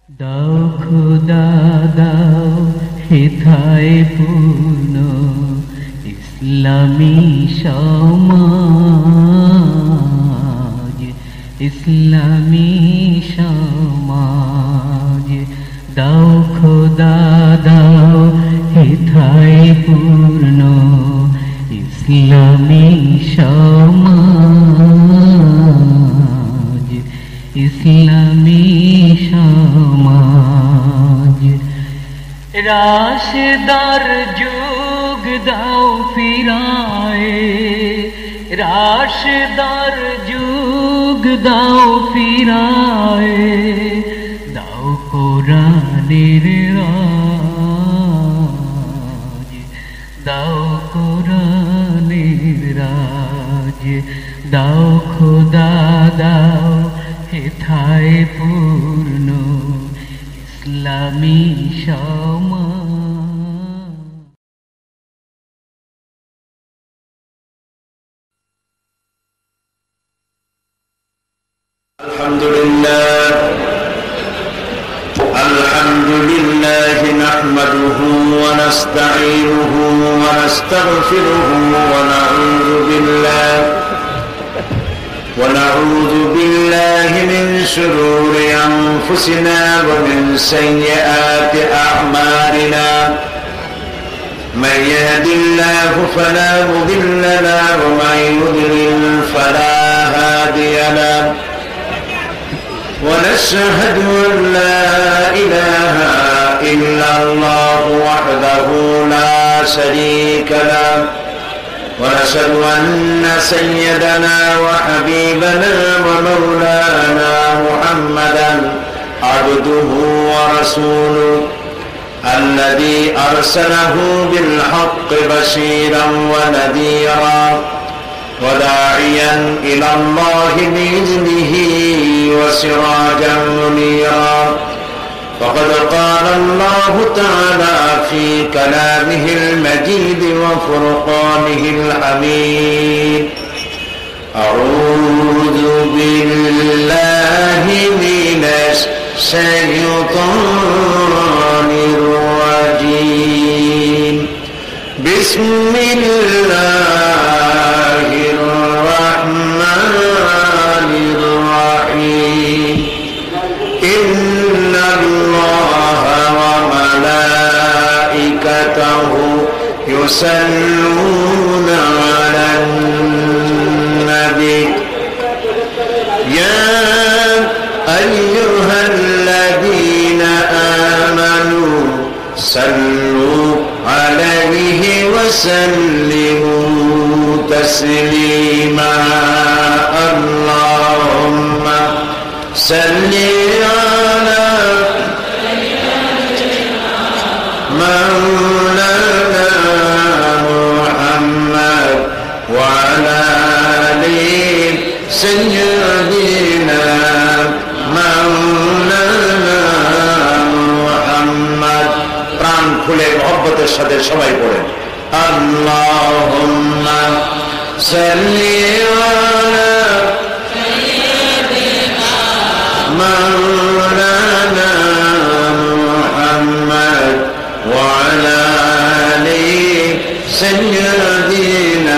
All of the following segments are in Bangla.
দাও খোদা দাও হেথায় পূর্ণ ইসলামী সমাজ, ইসলামী সমাজ। দাও খোদা দাও হেথায় পূর্ণ ইসলামী সমাজ, ইসলামী সমাজ। রাশেদার যুগ দাও ফিরায়ে, রাশেদার যুগ দাও ফিরায়ে, দাও কোরআনের রাজ, দাও কোরআনের রাজ। দাও খোদা দাও হেথায় পূর্ণ ইসলামী সমাজ। আলহামদুলিল্লাহ আলহামদুলিল্লাহ নাহমাদুহু ওয়া নাস্তাঈনুহু ওয়া নাস্তাগফিরুহু ওয়া نعوذ بالله من شرور أنفسنا ومن سيئات أعمالنا. من يهد الله فلا مضل له ومن يضلل فلا هادي له. ونشهد أن لا إله إلا الله وحده لا شريك له. ونشهد أن سيدنا وحبيبنا ومولانا محمدا عبده ورسوله الذي أرسله بالحق بشيرا ونذيرا وداعيا إلى الله بإذنه وسراجا منيرا. فقد قال الله تعالى في كلامه المجيد وفرقانه الحميد: أعوذ بالله من الشيطان الرجيم. بسم الله الرحمن الرحيم. إن الله وملائكته يصلون على النبي يا أيها الذين آمنوا صلوا عليه وسلموا تسليما. اللهم صل على مولانا محمد وعلى آل سيدنا مولانا محمد. প্রাণ খুলে মহব্বতের সাথে সবাই পড়েন আল্লাহুম্মা সাল্লি আলা مولانا محمد وعلى آل سيدنا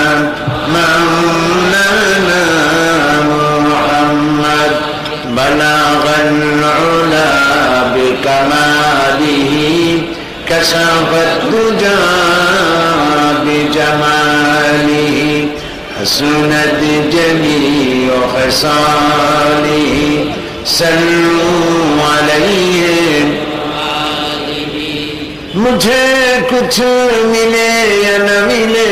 مولانا محمد. بلغ العلا بكماله كشف الدجى بجماله حسنت جميع خصاله. सल्लू अलैहि. मुझे कुछ मिले या न मिले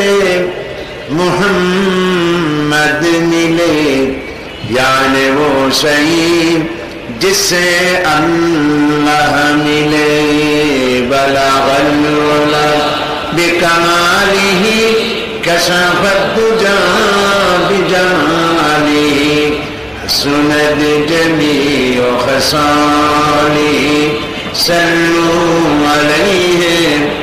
मुहम्मद मिले, यानी वो शहीद जिससे अल्लाह मिले. बलगल उला बिकमालिही कशफत दुजा बिजमालिही सुनद जमीअ खसालिही. सल्लू अलैहि.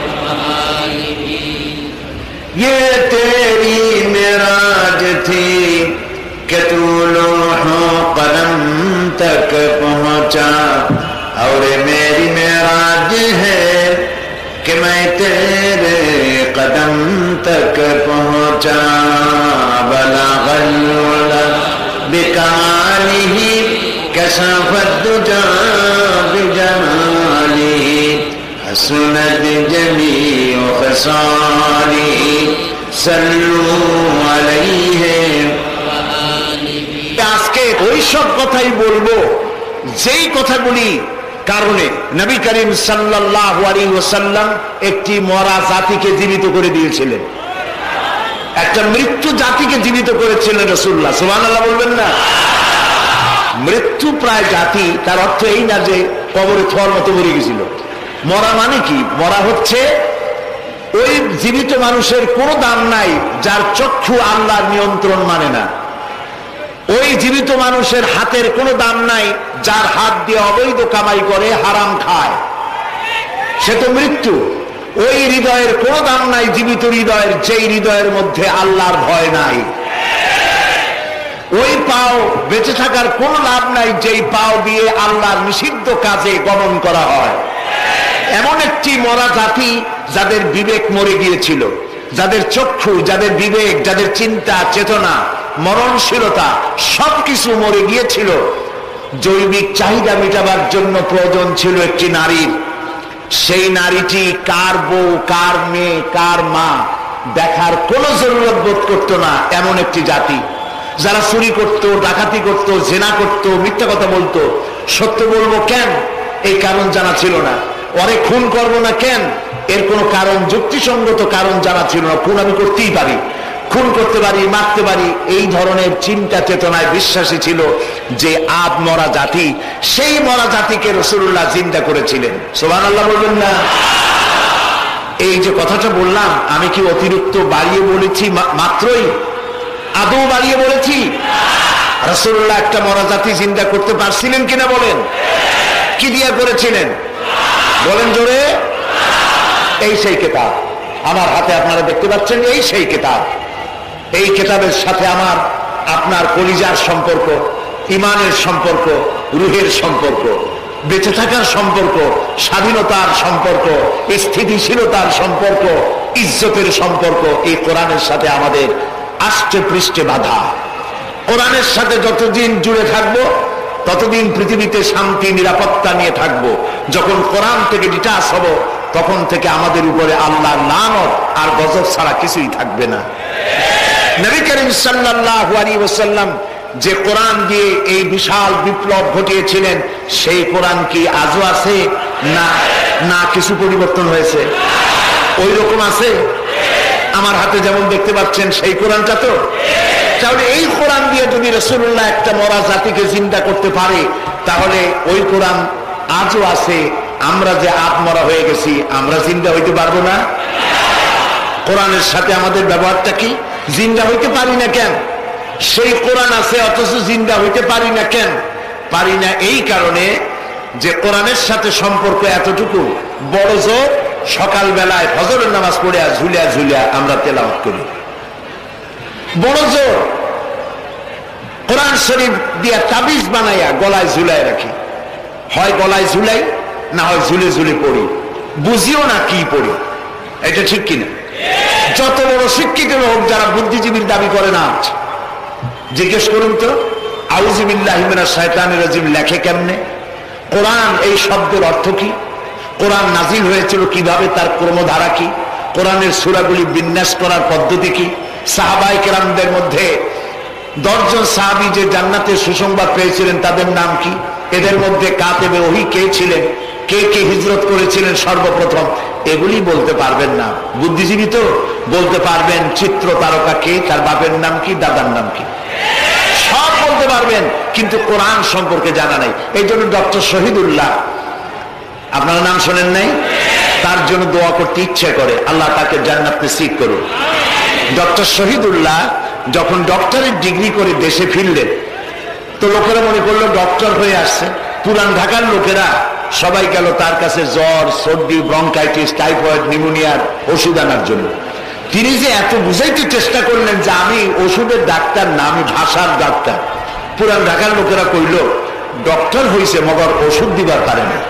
ये तेरी मेराज थी कि तू लोह कलम तक पहुंचा. और मेरी मेराज है कि मैं तेरे कदम तक पहुंचा, बलगल उला बिकालिही कशफत दुजा बिजमालिही हसनत जमीउ खसालिही सल्लू अलैहि। আজকে ওই সব কথাই বলবো যেই কথাগুলি কারণে নবী করিম সাল্লাল্লাহু আলাইহি ওয়াসাল্লাম একটি মরা জাতিকে জীবিত করে দিয়েছিলেন, একটা মৃত্যু জাতিকে জীবিত করেছিলেন রাসূলুল্লাহ। সুবহানাল্লাহ বলবেন না? মৃত্যু প্রায় জাতি, তার অর্থ এই না যে কবরে থর মতো মরে গেছিল। মরা মানে কি? মরা হচ্ছে ওই জীবিত মানুষের কোনো দাম নাই যার চক্ষু আল্লাহর নিয়ন্ত্রণ মানে না। ওই জীবিত মানুষের হাতের কোনো দাম নাই যার হাত দিয়ে অবৈধ কামাই করে, হারাম খায়, সে তো মৃত্যু। ওই হৃদয়ের কোনো দাম নাই জীবিত হৃদয়ের, যেই হৃদয়ের মধ্যে আল্লাহর ভয় নাই। ওই পাও বেঁচে থাকার কোনো লাভ নাই যেই পাও দিয়ে আল্লাহর নিষিদ্ধ কাজে গমন করা হয়। এমন একটি মরা জাতি যাদের বিবেক মরে গিয়েছিল, যাদের চক্ষু, যাদের বিবেক, যাদের চিন্তা চেতনা, মরণশীলতা সবকিছু মরে গিয়েছিল। জৈবিক চাহিদা মেটাবার জন্য প্রয়োজন ছিল একটি নারীর। সেই নারীটি কার বউ, কার মেয়ে, কার মা দেখার কোনো জরুরত বোধ করতো না, এমন একটি জাতি যারা চুরি করত, ডাকাতি করত, জেনা করত, মিথ্যা কথা বলতো। সত্য বলবো কেন, এই কারণ জানা ছিল না। ওরে খুন করবো না কেন, এর কোনো কারণ, যুক্তিসঙ্গত কারণ জানা ছিল না। খুন আমি করতেই পারি, খুন করতে পারি, মারতে পারি, এই ধরনের চিন্তা চেতনায় বিশ্বাসী ছিল যে আদ মরা জাতি। সেই মরা জাতিকে রাসূলুল্লাহ জিন্দা করেছিলেন। সুবহানাল্লাহ বলবেন না? এই যে কথাটা বললাম, আমি কি অতিরিক্ত বাড়িয়ে বলেছি? মাত্রই আদৌ বাড়িয়ে বলেছি? রাসূলুল্লাহ একটা মরা জাতি জিন্দা করতে পারছিলেন কিনা বলেন? কি দিয়া করেছিলেন বলেন জোরে? এই সেই কিতাব আমার হাতে আপনারা দেখতে পাচ্ছেন, এই সেই কিতাব। এই কিতাবের সাথে আমার আপনার কলিজার সম্পর্ক, ইমানের সম্পর্ক, রুহের সম্পর্ক, বেঁচে থাকার সম্পর্ক, স্বাধীনতার সম্পর্ক, স্থিতিশীলতার সম্পর্ক, ইজ্জতের সম্পর্ক এই কোরআনের সাথে আমাদের আষ্টে পৃষ্ঠে বাঁধা। কোরআনের সাথে যতদিন জুড়ে থাকবো ততদিন পৃথিবীতে শান্তি নিরাপত্তা নিয়ে থাকবো। যখন কোরআন থেকে ডিটাচ হব তখন থেকে আমাদের উপরে আল্লাহর লানত আর গজব ছাড়া কিছুই থাকবে না। নবী করিম সাল্লাল্লাহু আলাইহি ওয়াসাল্লাম যে কোরআন দিয়ে এই বিশাল বিপ্লব ঘটিয়েছিলেন, সেই কোরআন কি আজও আছে? না, না, কিছু পরিবর্তন হয়েছে। ওই রকম আছে আমার হাতে যেমন দেখতে পাচ্ছেন, সেই কোরআনটা তো। তাহলে এই কোরআন দিয়ে যদি রাসূলুল্লাহ একটা মরা জাতিকে জিন্দা করতে পারে, তাহলে ওই কোরআন আজও আছে। আমরা যে আত্মরা হয়ে গেছি, আমরা জিন্দা হইতে পারবো না? কোরআনের সাথে আমাদের ব্যবহারটা কি? জিন্দা হইতে পারি না কেন? সেই কোরআন আছে অথচ জিন্দা হইতে পারি না কেন? পারি না এই কারণে যে কোরআনের সাথে সম্পর্ক এতটুকু বড় জোর, সকালবেলায় ফজরের নামাজ পড়ে ঝুলিয়া ঝুলিয়া আমরা তেলাওয়াত করি। বড় জোর কোরআন শরীফ দিয়া তাবিজ বানাইয়া গলায় ঝুলাই রাখি, হয় গলায় ঝুলাই, না হয় ঝুলে ঝুলে পড়ি, বুঝিও না কি পড়ি। এটা ঠিক কিনা? যত বড় শিক্ষিত লোক যারা বুদ্ধিজীবীর দাবি করে না, জিজ্ঞেস করুন তো আউযু বিল্লাহি মিনাশ শাইতানির রাজিম লেখে কেমনে? কোরআন এই শব্দের অর্থ কি? কোরআন নাজিল হয়েছিল কিভাবে, তার ক্রমধারা কি? কোরআনের সূরাগুলি বিন্যাস করার পদ্ধতি কি? সাহাবায়ে কেরামদের মধ্যে 10 জন সাহাবী যে জান্নাতের সুসংবাদ পেয়েছিলেন তাদের নাম কি? এদের মধ্যে কাতেবে ওহী কে ছিলেন? কে কে হিজরত করেছিলেন সর্বপ্রথম? এগুলি বলতে পারবেন না। বুদ্ধিজীবী তো বলতে পারবেন চিত্র তারকা কে, তার বাপের নাম কি, দাদার নাম কি, সব বলতে পারবেন, কিন্তু কোরআন সম্পর্কে জানা নাই। এই জন্য ডক্টর শহীদুল্লাহ, আপনারা নাম শোনেন নাই? তার জন্য দোয়া করতে ইচ্ছে করে, আল্লাহ তাকে জান্নাত নসিব করুন। ডক্টর শহীদুল্লাহ যখন ডক্টরের ডিগ্রি করে দেশে ফিরলেন, তো লোকেরা মনে করলো ডক্টর হয়ে আসছে। পুরান ঢাকার লোকেরা সবাই গেল তার কাছে জ্বর, সর্দি, ব্রঙ্কাইটিস, টাইফয়েড, নিউমোনিয়ার ওষুধ আনার জন্য। তিনি যে এত বুঝাইতে চেষ্টা করলেন যে আমি ওষুধের ডাক্তার না, আমি ভাষার ডাক্তার। পুরান ঢাকার লোকেরা কইল ডক্টর হয়েছে মগর ওষুধ দিবার পারে না।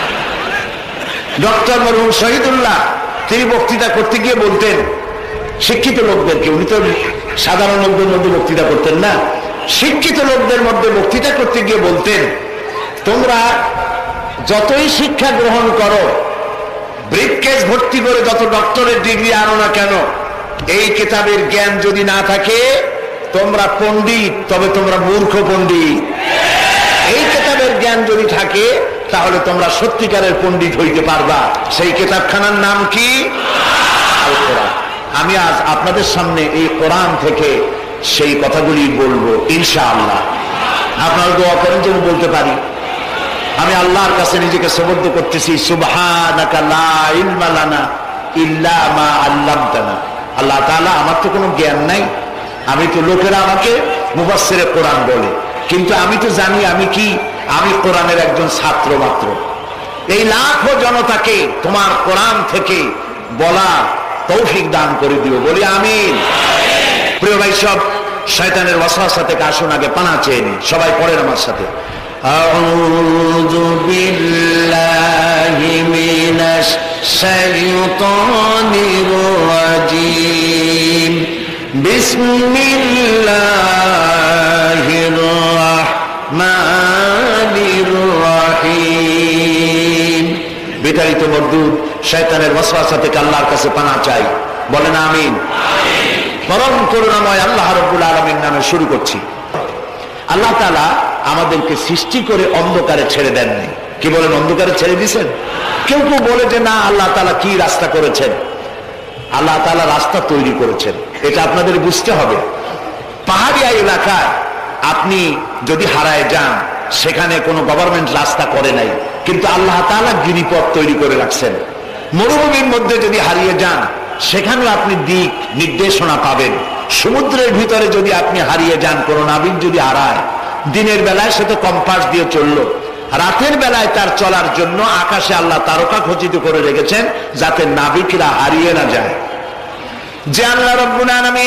ডক্টর মরহুম শহীদুল্লাহ তিনি বক্তৃতা করতে গিয়ে বলতেন শিক্ষিত লোকদেরকে, উনি তো সাধারণ লোকদের মধ্যে বক্তৃতা করতেন না, শিক্ষিত লোকদের মধ্যে বক্তৃতা করতে গিয়ে বলতেন, তোমরা যতই শিক্ষা গ্রহণ করো, ব্রিফকেস ভর্তি করে যত ডক্টরের ডিগ্রি আনো না কেন, এই কিতাবের জ্ঞান যদি না থাকে তোমরা পণ্ডিত, তবে তোমরা মূর্খ পণ্ডিত। এই কিতাবের জ্ঞান যদি থাকে তাহলে তোমরা সত্যিকারের পণ্ডিত হইতে পারবা। সেই কিতাবখানার নাম কি? আল কোরআন। আমি আজ আপনাদের সামনে এই কোরআন থেকে সেই কথাগুলি বলবো ইনশাআল্লাহ। আপনারা দোয়া করেন যেন বলতে পারি। আমি আল্লাহর কাছে নিজেকে সুবদ্ধ করতেছি, সুবহানাকা লা ইলমা লানা ইল্লা মা আল্লামতানা। আল্লাহ তাআলা, আমার তো কোনো জ্ঞান নাই, আমি তো, লোকেরা আমাকে মুফাসসিরে কোরআন বলে, কিন্তু আমি তো জানি আমি কি, আমি কোরআনের একজন ছাত্র মাত্র। এই লাখো জনতাকে তোমার কোরআন থেকে বলা তৌফিক দান করে দিও, বলি আমিন। প্রিয় ভাই সব, শয়তানের ওয়াসওয়াসা থেকে আসুন আগে পানা চেয়ে নি। সবাই পড়েন আমার সাথে, আউযু বিল্লাহি মিনাশ শাইতানির রাজীম, বিসমিল্লাহির রাহমানির রাহিম। বিতাড়িত মরদুদ শয়তানের ওয়াসওয়াসা থেকে আল্লাহর কাছে পানা চাই, বলেন আমিন। পরম করুণাময় আল্লাহ রাব্বুল আলামিন নামে শুরু করছি। আল্লাহ তাআলা আমাদেরকে সৃষ্টি করে অন্ধকারে ছেড়ে দেননি। কি বলেন, অন্ধকারে ছেড়ে দিয়েছেন? কেউ কেউ বলে যে না, আল্লাহ তাআলা কি রাস্তা করেছেন? আল্লাহ তাআলা রাস্তা তৈরি করেছেন, এটা আপনাদের বুঝতে হবে। পাহাড়িয়া এলাকায় আপনি যদি হারায় যান, সেখানে কোনো গভর্নমেন্ট রাস্তা করে নাই, কিন্তু আল্লাহ তাআলা গিরিপথ তৈরি করে রাখছেন। মরুভূমির মধ্যে যদি হারিয়ে যান, সেখানেও আপনি দিক নির্দেশনা পাবেন। সমুদ্রের ভিতরে যদি আপনি হারিয়ে যান, কোন নাবিক যদি হারায়, দিনের বেলায় সে তো কম্পাস দিয়ে চললো, রাতের বেলায় তার চলার জন্য আকাশে আল্লাহ তারকা খচিত করে রেখেছেন, যাতে নাবিকরা হারিয়ে না যায়। যে আল্লাহ রাব্বুল আলামিন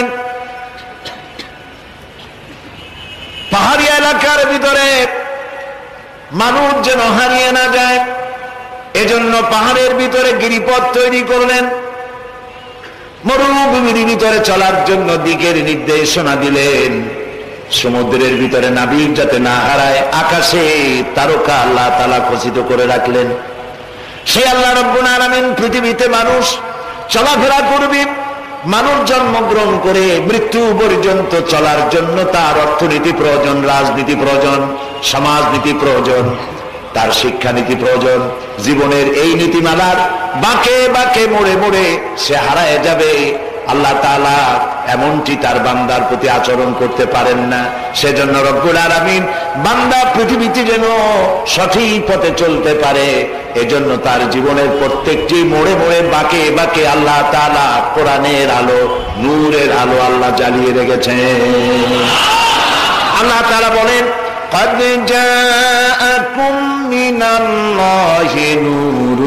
পাহাড়ি এলাকার ভিতরে মানুষ যেন হারিয়ে না যায়, এজন্য পাহাড়ের ভিতরে গিরিপথ তৈরি করলেন। মরুভূমির ভিতরে চলার জন্য দিকের নির্দেশনা দিলেন। সমুদ্রের ভিতরে নাবিক যাতে না হারায়, আকাশে তারকা আল্লাহ তাআলা খচিত করে রাখলেন। সেই আল্লাহ রাব্বুল আলামিন পৃথিবীতে মানুষ চলাফেরা করবে, মানুষ জন্মগ্রহণ করে মৃত্যু পর্যন্ত চলার জন্য তার অর্থনীতি প্রয়োজন, রাজনীতি প্রয়োজন, সমাজনীতি প্রয়োজন, তার শিক্ষানীতি প্রয়োজন। জীবনের এই নীতিমালার বাঁকে বাঁকে মোড়ে মোড়ে সে হারায় যাবে। আল্লাহ তাআলা এমনটি তার বান্দার প্রতি আচরণ করতে পারেন না। সেজন্য রব্বুল আলামিন বান্দা পৃথিবীতে যেন সঠিক পথে চলতে পারে, এজন্য তার জীবনের প্রত্যেকটি মোড়ে মোড়ে বাঁকে বাঁকে আল্লাহ তাআলা কোরআনের আলো, নূরের আলো আল্লাহ জ্বালিয়ে রেখেছেন। আল্লাহ তাআলা বলেন, قد جاءكم من الله نور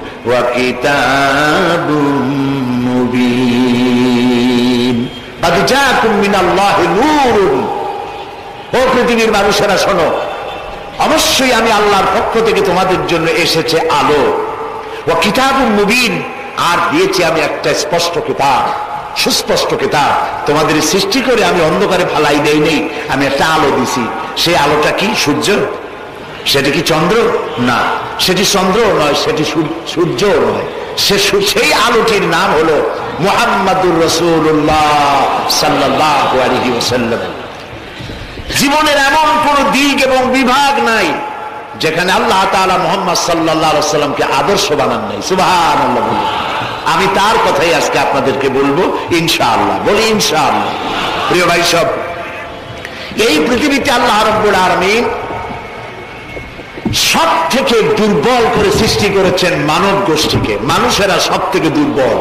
وكتاب مبين। قد جاءكم من الله نور। ও পৃথিবীর মানুষেরা শোনো, অবশ্যই আমি আল্লাহর পক্ষ থেকে তোমাদের জন্য এসেছে আলো। ওয়া কিতাবুম মুবিন, আর দিয়েছি আমি একটা স্পষ্ট কিতাব, সুস্পষ্ট কিতাব। তোমাদের সৃষ্টি করে আমি অন্ধকারে ফালাই দেই নেই, আমি একটা আলো দিছি। সেই আলোটা কি? সূর্য? সেটা কি চন্দ্র? না, সেটি চন্দ্র নয়, সেটি সূর্য নয়। সেই আলোটির নাম হলো মুহাম্মাদুর রাসূলুল্লাহ সাল্লাল্লাহু আলাইহি ওয়াসাল্লাম। জীবনের এমন কোন দিক এবং বিভাগ নাই যেখানে আল্লাহ তাআলা মুহাম্মদ সাল্লাল্লাহু আলাইহি ওয়াসাল্লামকে আদর্শ বানান নাই। সুবহানাল্লাহ। আমি তার কথাই আজকে আপনাদেরকে বলবো ইনশাআল্লাহ। বলি ইনশাআল্লাহ। প্রিয় ভাই সব, এই পৃথিবীতে আল্লাহ রাব্বুল আলামিন সব থেকে দুর্বল করে সৃষ্টি করেছেন মানব গোষ্ঠীকে। মানুষেরা সব থেকে দুর্বল।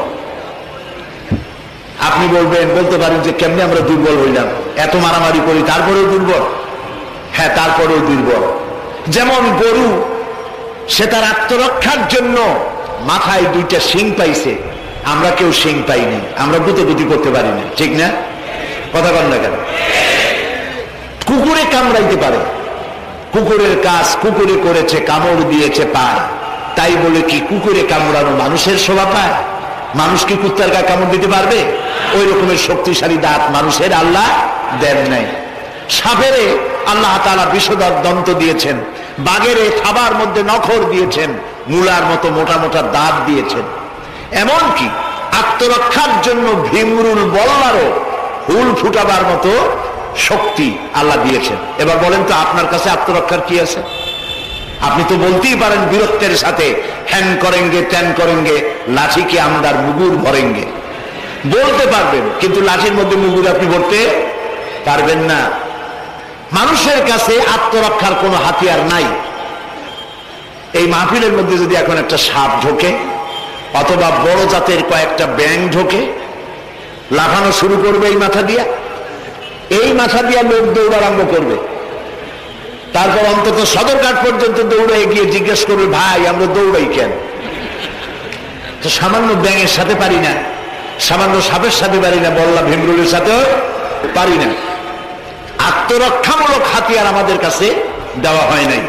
আপনি বলতে পারেন যে কেমনে আমরা দুর্বল হইলাম, এত মারামারি করি তারপরেও দুর্বল? হ্যাঁ, তারপরেও দুর্বল। যেমন গরু, সে তার আত্মরক্ষার জন্য মাথায় দুইটা শিং পাইছে, আমরা কেউ শিং পাইনি, আমরা গুতগুতি করতে পারি না, ঠিক না? কথা বল না কেন? কুকুরে কামড়াইতে পারে, কুকুরের কাজ কুকুরে করেছে, কামড় দিয়েছে পায়, তাই বলে কি কুকুরে কামড়ানো মানুষের শোভা পায়? মানুষ কি কুত্তার গায়ে কামড় দিতে পারবে? ওই রকমের শক্তিশালী দাঁত মানুষের আল্লাহ দেন নাই। সাপেরে আল্লাহ তাআলা বিষধর দন্ত দিয়েছেন, বাঘেরে থাবার মধ্যে নখর দিয়েছেন, মূলার মতো মোটা মোটা দাঁত দিয়েছেন। এমনকি আত্মরক্ষার জন্য ভীমরুল বল্লারও হুল ফুটাবার মতো শক্তি আল্লাহ দিয়েছেন। এবার বলেন তো আপনার কাছে আত্মরক্ষার কি আছে? আপনি তো বলতেই পারেন বীরত্বের সাথে, হ্যান করেঙ্গে ত্যান করেঙ্গে, লাঠিকে আমদার মুগুর ভরেঙ্গে, বলতে পারবেন, কিন্তু লাঠির মধ্যে মুগুর আপনি ভরতে পারবেন না। মানুষের কাছে আত্মরক্ষার কোনো হাতিয়ার নাই। এই মাহফিলের মধ্যে যদি এখন একটা সাপ ঢোকে অথবা বড় জাতের কয়েকটা ব্যাঙ ঢোকে, লাফানো শুরু করবে এই মাথা দিয়া, এই মাথা দিয়া লোক দৌড় আরম্ভ করবে। তারপর অন্তত সদরঘাট পর্যন্ত দৌড়ে গিয়ে জিজ্ঞেস করবে, ভাই আমরা দৌড়াই কেন? তো সামান্য ব্যাঙের সাথে পারি না, সামান্য সাপের সাথে পারি না, বল্লা ভীমরুলের সাথেও পারি না। আত্মরক্ষামূলক হাতিয়ার আমাদের কাছে দেওয়া হয় নাই।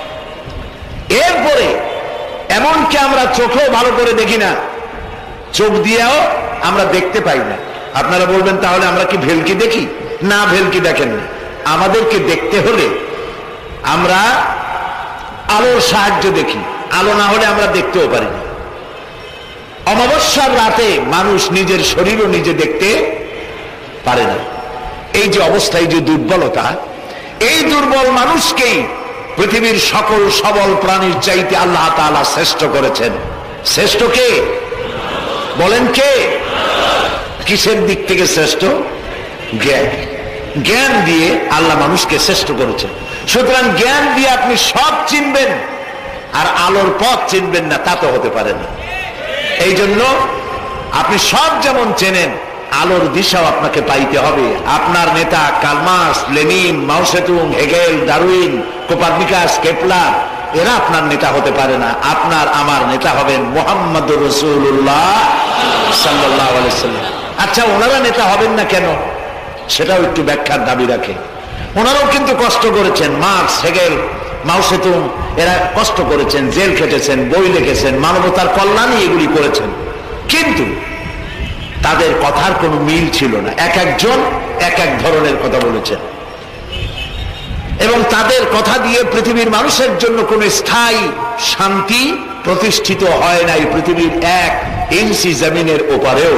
এরপরে এমনকি আমরা চোখেও ভালো করে দেখি না, চোখ দিয়েও আমরা দেখতে পাই না। আপনারা বলবেন তাহলে আমরা কি ভেলকি দেখি? না, ভেলকি দেখেন না। আমাদেরকে দেখতে হলে আমরা আলোর সাহায্য দেখি, আলো না হলে আমরা দেখতেও পারি না। অমাবস্যার রাতে মানুষ নিজের শরীরও নিজে দেখতে পারে না। এই যে অবস্থা, এই যে দুর্বলতা, এই দুর্বল মানুষকেই পৃথিবীর সকল সবল প্রাণীর চাইতে আল্লাহ তাআলা শ্রেষ্ঠ করেছেন। শ্রেষ্ঠ কে? বলেন কে? কিসের দিক থেকে শ্রেষ্ঠ? জ্ঞান। জ্ঞান দিয়ে আল্লাহ মানুষকে শ্রেষ্ঠ করেছেন। সুতরাং জ্ঞান দিয়ে আপনি সব চিনবেন, আর আলোর পথ চিনবেন না, তা তো হতে পারে না। এই জন্য আপনি সব যেমন চেনেন, আলোর দিশাও আপনাকে পাইতে হবে। আপনার নেতা Karl Marx, Lenin, Mao Tsetung, Hegel, Darwin, Copernicus, Kepler, এরা আপনার নেতা হতে পারে না। আপনার আমার নেতা হবেন মুহাম্মদুর রাসূলুল্লাহ সাল্লাল্লাহু আলাইহি ওয়াসাল্লাম। আচ্ছা, ওনারা নেতা হবেন না কেন? সেটাও একটু ব্যাখ্যার দাবি রাখে। ওনারাও কিন্তু কষ্ট করেছেন। মার্কস, হেগেল, মাও সেতুং, এরা কষ্ট করেছেন, জেল খেটেছেন, বই লিখেছেন, মানবতার কল্যাণে এগুলি করেছেন। কিন্তু তাদের কথার কোনো মিল ছিল না। এক একজন এক এক ধরনের কথা বলেছেন, এবং তাদের কথা দিয়ে পৃথিবীর মানুষের জন্য কোনো স্থায়ী শান্তি প্রতিষ্ঠিত হয় নাই পৃথিবীর 1 ইঞ্চি জমিনের ওপারেও।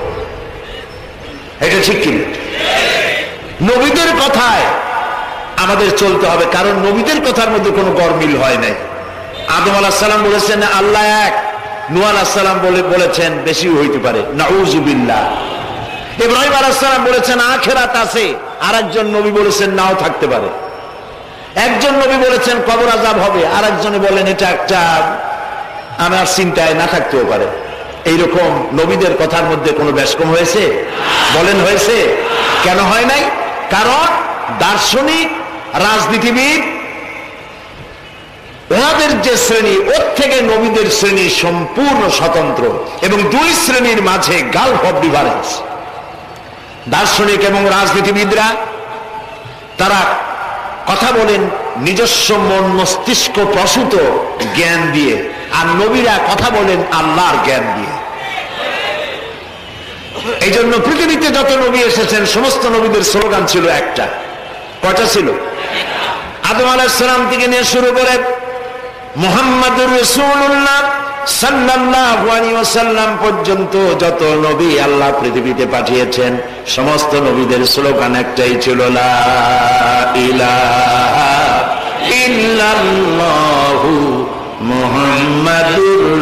এটা ঠিক কিনা? নবীদের কথায় আমাদের চলতে হবে, কারণ নবীদের কথার মধ্যে কোনো গরমিল হয় নাই। আদম আলাইহিস সালাম বলেছেন আল্লাহ এক, নূহ আলাইহিস সালাম বলেছেন বেশিও হইতে পারে, নাউযুবিল্লাহ। ইব্রাহিম আলাইহিস সালাম বলেছেন আখিরাত আছে, আরেকজন নবী বলেছেন নাও থাকতে পারে। একজন নবী বলেছেন কবর আযাব হবে, আরেকজনে বলেন এটা একটা আমার চিন্তায় না থাকতেও পারে। এইরকম নবীদের কথার মধ্যে কোনো ব্যস্কম হয়েছে? বলেন হয়েছে? কেন হয় নাই? কারণ দার্শনিক, রাজনীতিবিদ, ওনাদের যে শ্রেণী, ওর থেকে নবীদের শ্রেণী সম্পূর্ণ স্বতন্ত্র, এবং 2 শ্রেণীর মাঝে গালফ অফ ডিফারেন্স। দার্শনিক এবং রাজনীতিবিদরা তারা কথা বলেন নিজস্ব মন মস্তিষ্ক প্রসূত জ্ঞান দিয়ে, আর নবীরা কথা বলেন আল্লাহর জ্ঞান দিয়ে। এই জন্য পৃথিবীতে যত নবী এসেছেন সমস্ত নবীদের স্লোগান ছিল একটা। কয়টা ছিল? আদম আলাইহিস সালাম থেকে নিয়ে শুরু করে মুহাম্মাদুর রাসূলুল্লাহ সাল্লাল্লাহু আলাইহি ওয়াসাল্লাম পর্যন্ত যত নবী আল্লাহ পৃথিবীতে পাঠিয়েছেন, সমস্ত নবীদের স্লোগান একটাই ছিল, লা ইলাহা ইল্লাল্লাহু মুহাম্মাদুর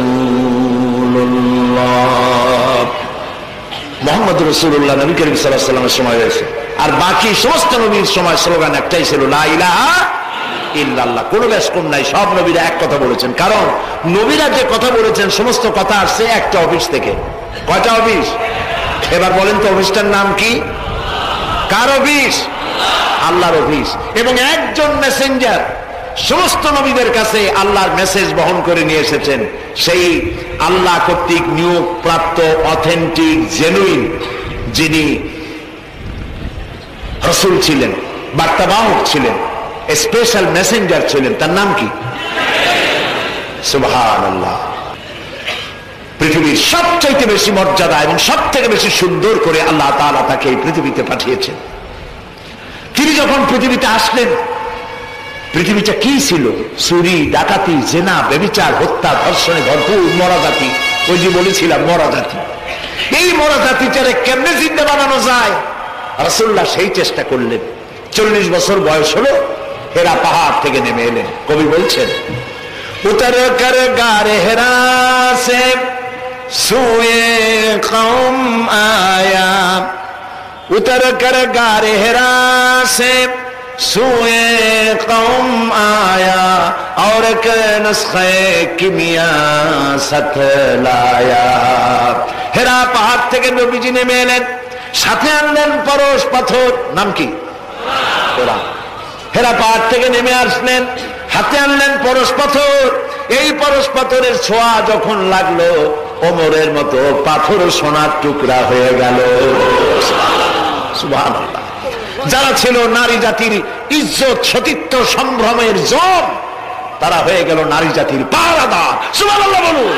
রাসূলুল্লাহ। মুহাম্মাদুর রাসূলুল্লাহ নবী করিম সাল্লাল্লাহু আলাইহি ওয়াসাল্লামের সময় হয়েছে, আর বাকি সমস্ত নবীর সময় স্লোগান একটাই ছিল, লা ইলাহা ইল্লাল্লাহ। কোনো ব্যস্কম নাই, সব নবীরা এক কথা বলেছেন। কারণ নবীরা যে কথা বলেছেন সমস্ত কথা আসছে একটা অফিস থেকে। কয়টা অফিস? এবার বলেন তো অফিসটার নাম কি? কার অফিস? আল্লাহর অফিস। এবং একজন মেসেঞ্জার সমস্ত নবীদের কাছে আল্লাহর মেসেজ বহন করে নিয়ে এসেছেন, সেই আল্লাহ কর্তৃক নিয়োগ প্রাপ্ত অথেন্টিক জেনুইন যিনি রাসূল ছিলেন, বার্তাবাহক ছিলেন। স্পেশাল মেসেঞ্জার ছিলেন, তার নাম কি? সুবহানাল্লাহ। পৃথিবীর সবচাইতে বেশি মর্যাদা এবং সব থেকে বেশি সুন্দর করে আল্লাহ তাআলা তাকে এই পৃথিবীতে পাঠিয়েছেন। তিনি যখন পৃথিবীতে আসলেন, পৃথিবীটা কি ছিল? চুরি, ডাকাতি, জেনা, ব্যভিচার, হত্যা, ধর্ষণে ভরপুর মরা জাতি। ওই যে বলেছিলাম মরা জাতি। এই মরা জাতিটারে কেমনে জিন্দা বানানো যায়, রাসূলুল্লাহ সেই চেষ্টা করলেন। 40 বছর বয়স হলো, হেরা পাহাড় থেকে নেমে এলেন। কবি বলছেন, উতর কর গারে হেরা সে সুয়ে কওম আয়া, উতর কর গারে হেরা সে সুয়ে কওম আয়া, और एक नुस्खे किमिया साथ लाया। হেরা পাহাড় থেকে নবীজি নেমে এলেন, সাথে আনলেন পরশ পাথর। নাম কি? কোরআন। হেরা পাহাড় থেকে নেমে আসলেন, হাতে আনলেন পরশ পাথর। এই পরশ পাথরের ছোঁয়া যখন লাগলো, ওমরের মতো পাথর সোনার টুকরা হয়ে গেল। সুবহানাল্লাহ। যারা ছিল নারী জাতির ইজ্জত, সতীত্ব, সম্ভ্রমের জম, তারা হয়ে গেল নারী জাতির পাহারাদার। সুবহানাল্লাহ বলুন।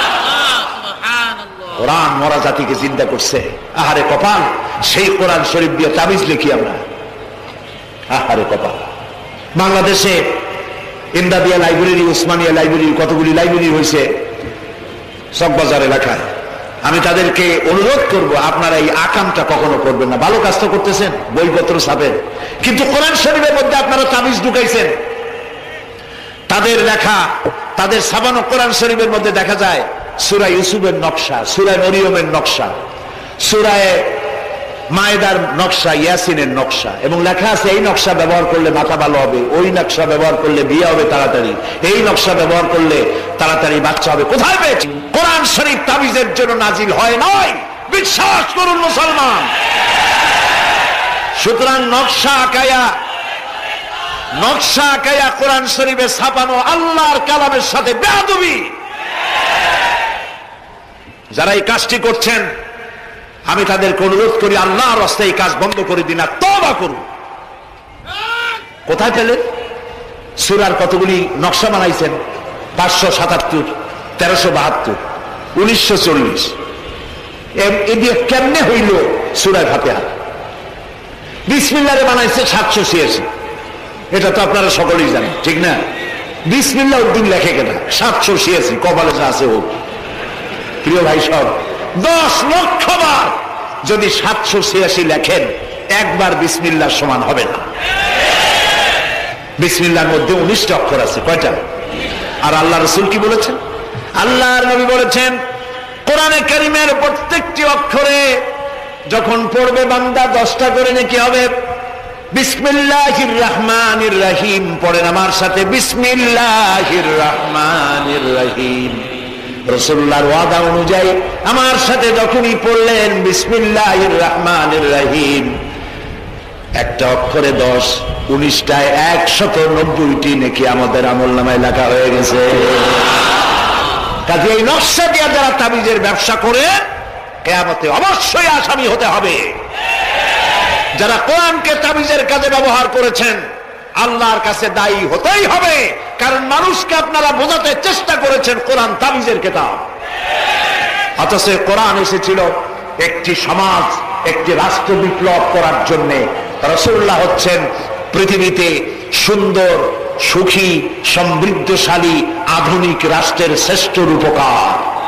কোরআন মরা জাতিকে জিন্দা করছে। আহারে কপাল, সেই কোরআন শরীফ দিয়ে তাবিজ লিখি আমরা। আহারে কপাল। বাংলাদেশে ইমদাদিয়া লাইব্রেরি, উসমানিয়া লাইব্রেরি, কতগুলি লাইব্রেরি হয়েছে চকবাজার এলাকায়। আমি তাদেরকে অনুরোধ করব, আপনারা এই আকামটা কখনো করবেন না। ভালো কাজ তো করতেছেন, বইপত্র ছাপেন, কিন্তু কোরআন শরীফের মধ্যে আপনারা তাবিজ ঢুকাইছেন। তাদের লেখা, তাদের ছাপানো কোরআন শরীফের মধ্যে দেখা যায় সূরা ইউসুফের নকশা, সূরা মরিয়মের নকশা, সূরা মায়েদার নকশা, ইয়াসিনের নকশা, এবং লেখা আছে এই নকশা ব্যবহার করলে মাথা ভালো হবে, ওই নকশা ব্যবহার করলে বিয়ে হবে তাড়াতাড়ি, এই নকশা ব্যবহার করলে তাড়াতাড়ি বাচ্চা হবে। কোথায় পেয়েছি? কোরআন শরীফ তাবিজের জন্য নাজিল হয় নয়, বিশ্বাস করুন মুসলমান। সুতরাং নকশা আঁকায়া কোরআন শরীফে ছাপানো আল্লাহর কালামের সাথে বেয়াদবি। যারা এই কাজটি করছেন, আমি তাদেরকে অনুরোধ করি, আল্লাহর রাস্তায় এই কাজ বন্ধ করে দিন, আর তওবা করুন। কোথায় পেলেন? সূরার কতগুলি নকশা বানাইছেন? 577, 1372, 1940। এ দিয়ে কেমনে হইল সূরা ফাতিহা? বিসমিল্লাহরে বানাইছে 786। এটা তো আপনারা সকলেই জানেন, ঠিক না? বিসমিল্লাহ উদ্দিন লেখে কেনা 786, কপালে যা আছে হোক। প্রিয় ভাই সব, 10 লক্ষ বার যদি 786 লেখেন, একবার বিসমিল্লাহ সমান হবে না। বিসমিল্লাহর মধ্যে 19টা অক্ষর আছে। কয়টা? আর আল্লাহ রাসূল কি বলেছেন? আল্লাহর নবী বলেছেন, কোরআনে কারীমের প্রত্যেকটি অক্ষরে যখন পড়বে বান্দা 10টা করে নেকি হবে। বিসমিল্লাহির রহমানির রহিম পড়েন আমার সাথে, বিসমিল্লাহির রহমানির রহিম। রাসূলুল্লাহর ওয়াদা অনুযায়ী আমার সাথে যখনই পড়লেন বিসমিল্লাহির রহমানির রহিম, একটা অক্ষরে 10, 19টায় 190টি নেকি আমাদের আমলনামায় লেখা হয়ে গেছে। কাজে এই নকশা দিয়ে যারা তাবিজের ব্যবসা করে, কিয়ামতে অবশ্যই আসামি হতে হবে। যারা কোরআনকে তাবিজের কাজে ব্যবহার করেছেন, আল্লাহর কাছে দায়ী হতেই হবে। কারণ মানুষকে আপনারা বোঝাতে চেষ্টা করেছেন কোরআন তাবিজের কিতাব, অথচ কোরআন এসেছিল একটি সমাজ, একটি রাষ্ট্র বিপ্লব করার জন্য। রাসূলুল্লাহ হচ্ছেন পৃথিবীতে সুন্দর, সুখী, সমৃদ্ধশালী আধুনিক রাষ্ট্রের শ্রেষ্ঠ রূপকার,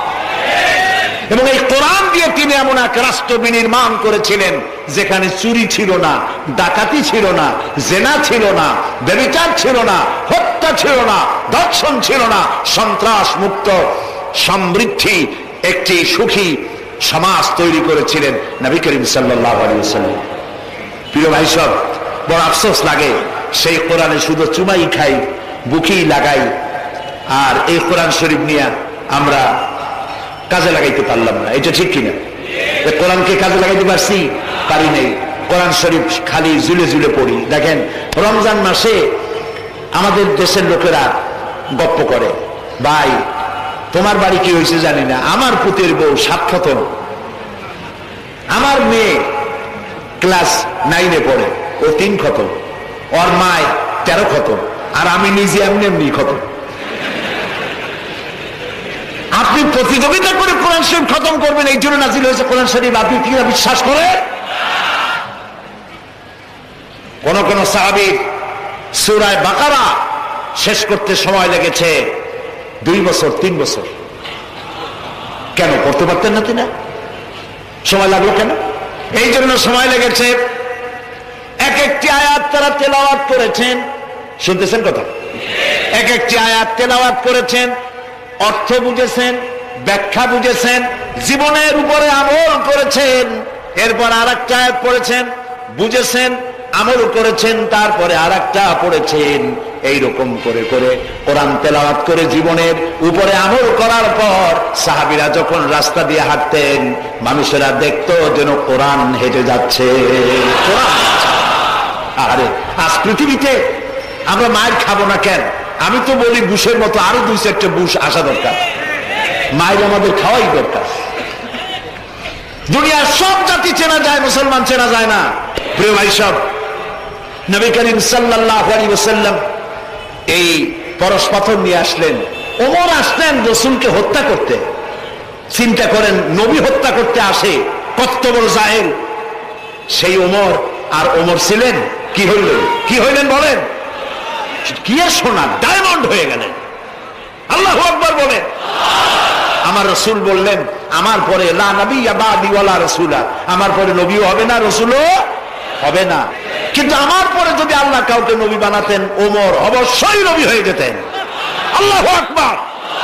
এবং এই কোরআন দিয়ে তিনি এমন এক রাষ্ট্র বিনির্মাণ করেছিলেন যেখানে চুরি ছিল না, ডাকাতি ছিল না, জেনা ছিল না, ব্যভিচার ছিল না, হত্যা ছিল না, ধর্ষণ ছিল না, সন্ত্রাস মুক্ত সমৃদ্ধি একটি সুখী সমাজ তৈরি করেছিলেন নবী করিম সাল্লাল্লাহু আলাইহি ওয়াসাল্লাম। প্রিয় ভাই সব, বড় আফসোস লাগে, সেই কোরআনে শুধু চুমাই খাই, বুকি লাগাই, আর এই কোরআন শরীফ নিয়ে আমরা কাজে লাগাইতে পারলাম না। এটা ঠিক কিনা? কোরআনকে কাজে লাগাইতে পারছি? পারি নাই। কোরআন শরীফ খালি ঝুলে ঝুলে পড়ি। দেখেন, রমজান মাসে আমাদের দেশের লোকেরা গপ্প করে, ভাই তোমার বাড়ি কি হয়েছে জানি না, আমার পুতের বউ 7 খতম, আমার মেয়ে ক্লাস 9-এ পড়ে, ও 3 খতম, ওর মায় 13 খতম, আর আমি নিজে এমনি এমনি খতম। আপনি প্রতিযোগিতা করে কোরআন শরীফ খতম করবেন, এই জন্য নাজিল হয়েছে কোরআন শরীফ। আপনি কি বিশ্বাস করেন? কোন কোন সাহাবী সূরা বাকারা শেষ করতে সময় লেগেছে 2 বছর 3 বছর। কেন? পড়তে পারতেন না তিনি? সময় লাগলো কেন? এই জন্য সময় লেগেছে। এক একটি আয়াত তারা তেলাওয়াত করেছেন, শুনতেছেন কথা? এক একটি আয়াত তেলাওয়াত করেছেন, অর্থ বুঝেছেন, ব্যাখ্যা বুঝেছেন, জীবনের উপরে আমল করেছেন। এরপর আরেকটা আয়াত পড়েছেন, বুঝেছেন, আমল করেছেন, তারপরে আরেকটা পড়েছেন। এইরকম করে করে কোরআন তেলাওয়াত করে জীবনের উপরে আমল করার পর সাহাবীরা যখন রাস্তা দিয়ে হাঁটতেন, মানুষেরা দেখতো যেন কোরআন হেঁটে যাচ্ছে। আরে আজ পৃথিবীতে আমরা মায়ের খাবো না কেন? আমি তো বলি বুশের মতো আরো 2-4টা বুশ আসা দরকার। মায়ের আমাদের খাওয়াই দরকার। দুনিয়ার সব জাতি চেনা যায়, মুসলমান চেনা যায় না। প্রিয় ভাই সব, নবী করিম সাল্লাল্লাহু আলাইহি ওয়াসাল্লাম এই পরশ পাথর নিয়ে আসলেন। ওমর আসলেন রাসূলকে হত্যা করতে। চিন্তা করেন, নবী হত্যা করতে আসে, কত বড় জাহেল সেই ওমর। আর ওমর ছিলেন কি হইলেন? কি হইলেন বলেন? কি আর সোনা, ডায়মন্ড হয়ে গেলেন। আল্লাহু আকবার বলেন। আমার রাসূল বললেন, আমার পরে লা নবিয়্যা বাদি ওয়ালা রাসূলা, আমার পরে নবীও হবে না, রাসূলও হবে না। কিন্তু আমার পরে যদি আল্লাহ কাউকে নবী বানাতেন, ওমর অবশ্যই নবী হয়ে যেতেন। আল্লাহু আকবার।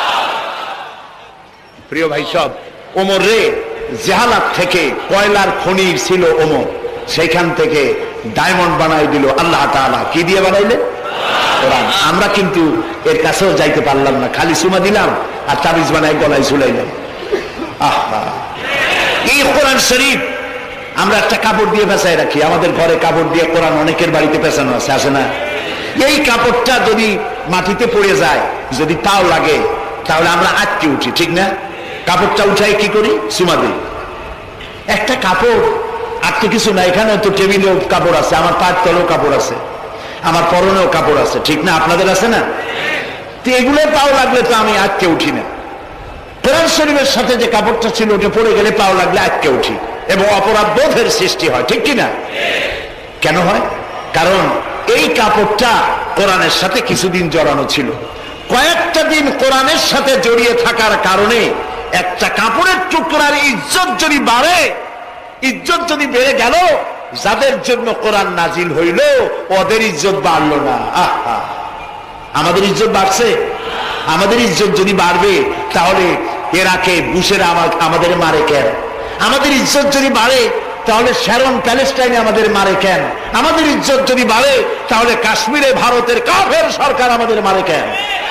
প্রিয় ভাই সব, ওমর রে জাহালাত থেকে কয়লার খনি ছিল ওমর, সেইখান থেকে ডায়মন্ড বানাই দিল আল্লাহ তাআলা। কি দিয়ে বানাইলেন? কোরআন। আমরা কিন্তু এর কাছেও যাইতে পারলাম না, খালি চুমা দিলাম আর তাবিজ বানাই গলায় ঝুলাইলাম। আহা, এই কোরআন শরীফ আমরা একটা কাপড় দিয়ে পেঁচাই রাখি। আমাদের ঘরে কাপড় দিয়ে কোরআন অনেকের বাড়িতে পেঁচানো আছে, আসে না? এই কাপড়টা যদি মাটিতে পড়ে যায়, যদি তাও লাগে, তাহলে আমরা আটকে উঠি, ঠিক না? কাপড়টা উঠাই কি করি? চুমা দিই। একটা কাপড় আর তো কিছু না, এখানে তো টেবিলেও কাপড় আছে, আমার পায়ের তলেও কাপড় আছে, আমার পরনেও কাপড় আছে, ঠিক না? আপনাদের আছে না? তো এগুলো পাও লাগলে তো আমি আটকে উঠি না। কোরআন শরীফের সাথে যে কাপড়টা ছিল ওটা পড়ে গেলে পাও লাগলে আটকে উঠি এবং অপরাধ বোধের সৃষ্টি হয়, ঠিক কিনা? কেন হয়? কারণ এই কাপড়টা কোরআনের সাথে কিছুদিন জড়ানো ছিল। কয়েকটা দিন কোরআনের সাথে জড়িয়ে থাকার কারণে একটা কাপড়ের টুকরার ইজ্জত যদি বাড়ে, ইজ্জত যদি বেড়ে গেল, যাদের জন্য কোরআন নাজিল হইল ওদের ইজ্জত বাড়লো না। আহা, আমাদের ইজ্জত বাড়ছে। আমাদের ইজ্জত যদি বাড়বে, তাহলে ইরাকে বুশেরা আমাদের মারে কেন? আমাদের ইজ্জত যদি বাড়ে, তাহলে শ্যারন প্যালেস্টাইনে আমাদের মারে কেন? আমাদের ইজ্জত যদি বাড়ে, তাহলে কাশ্মীরে ভারতের কাফের সরকার আমাদের মারে কেন?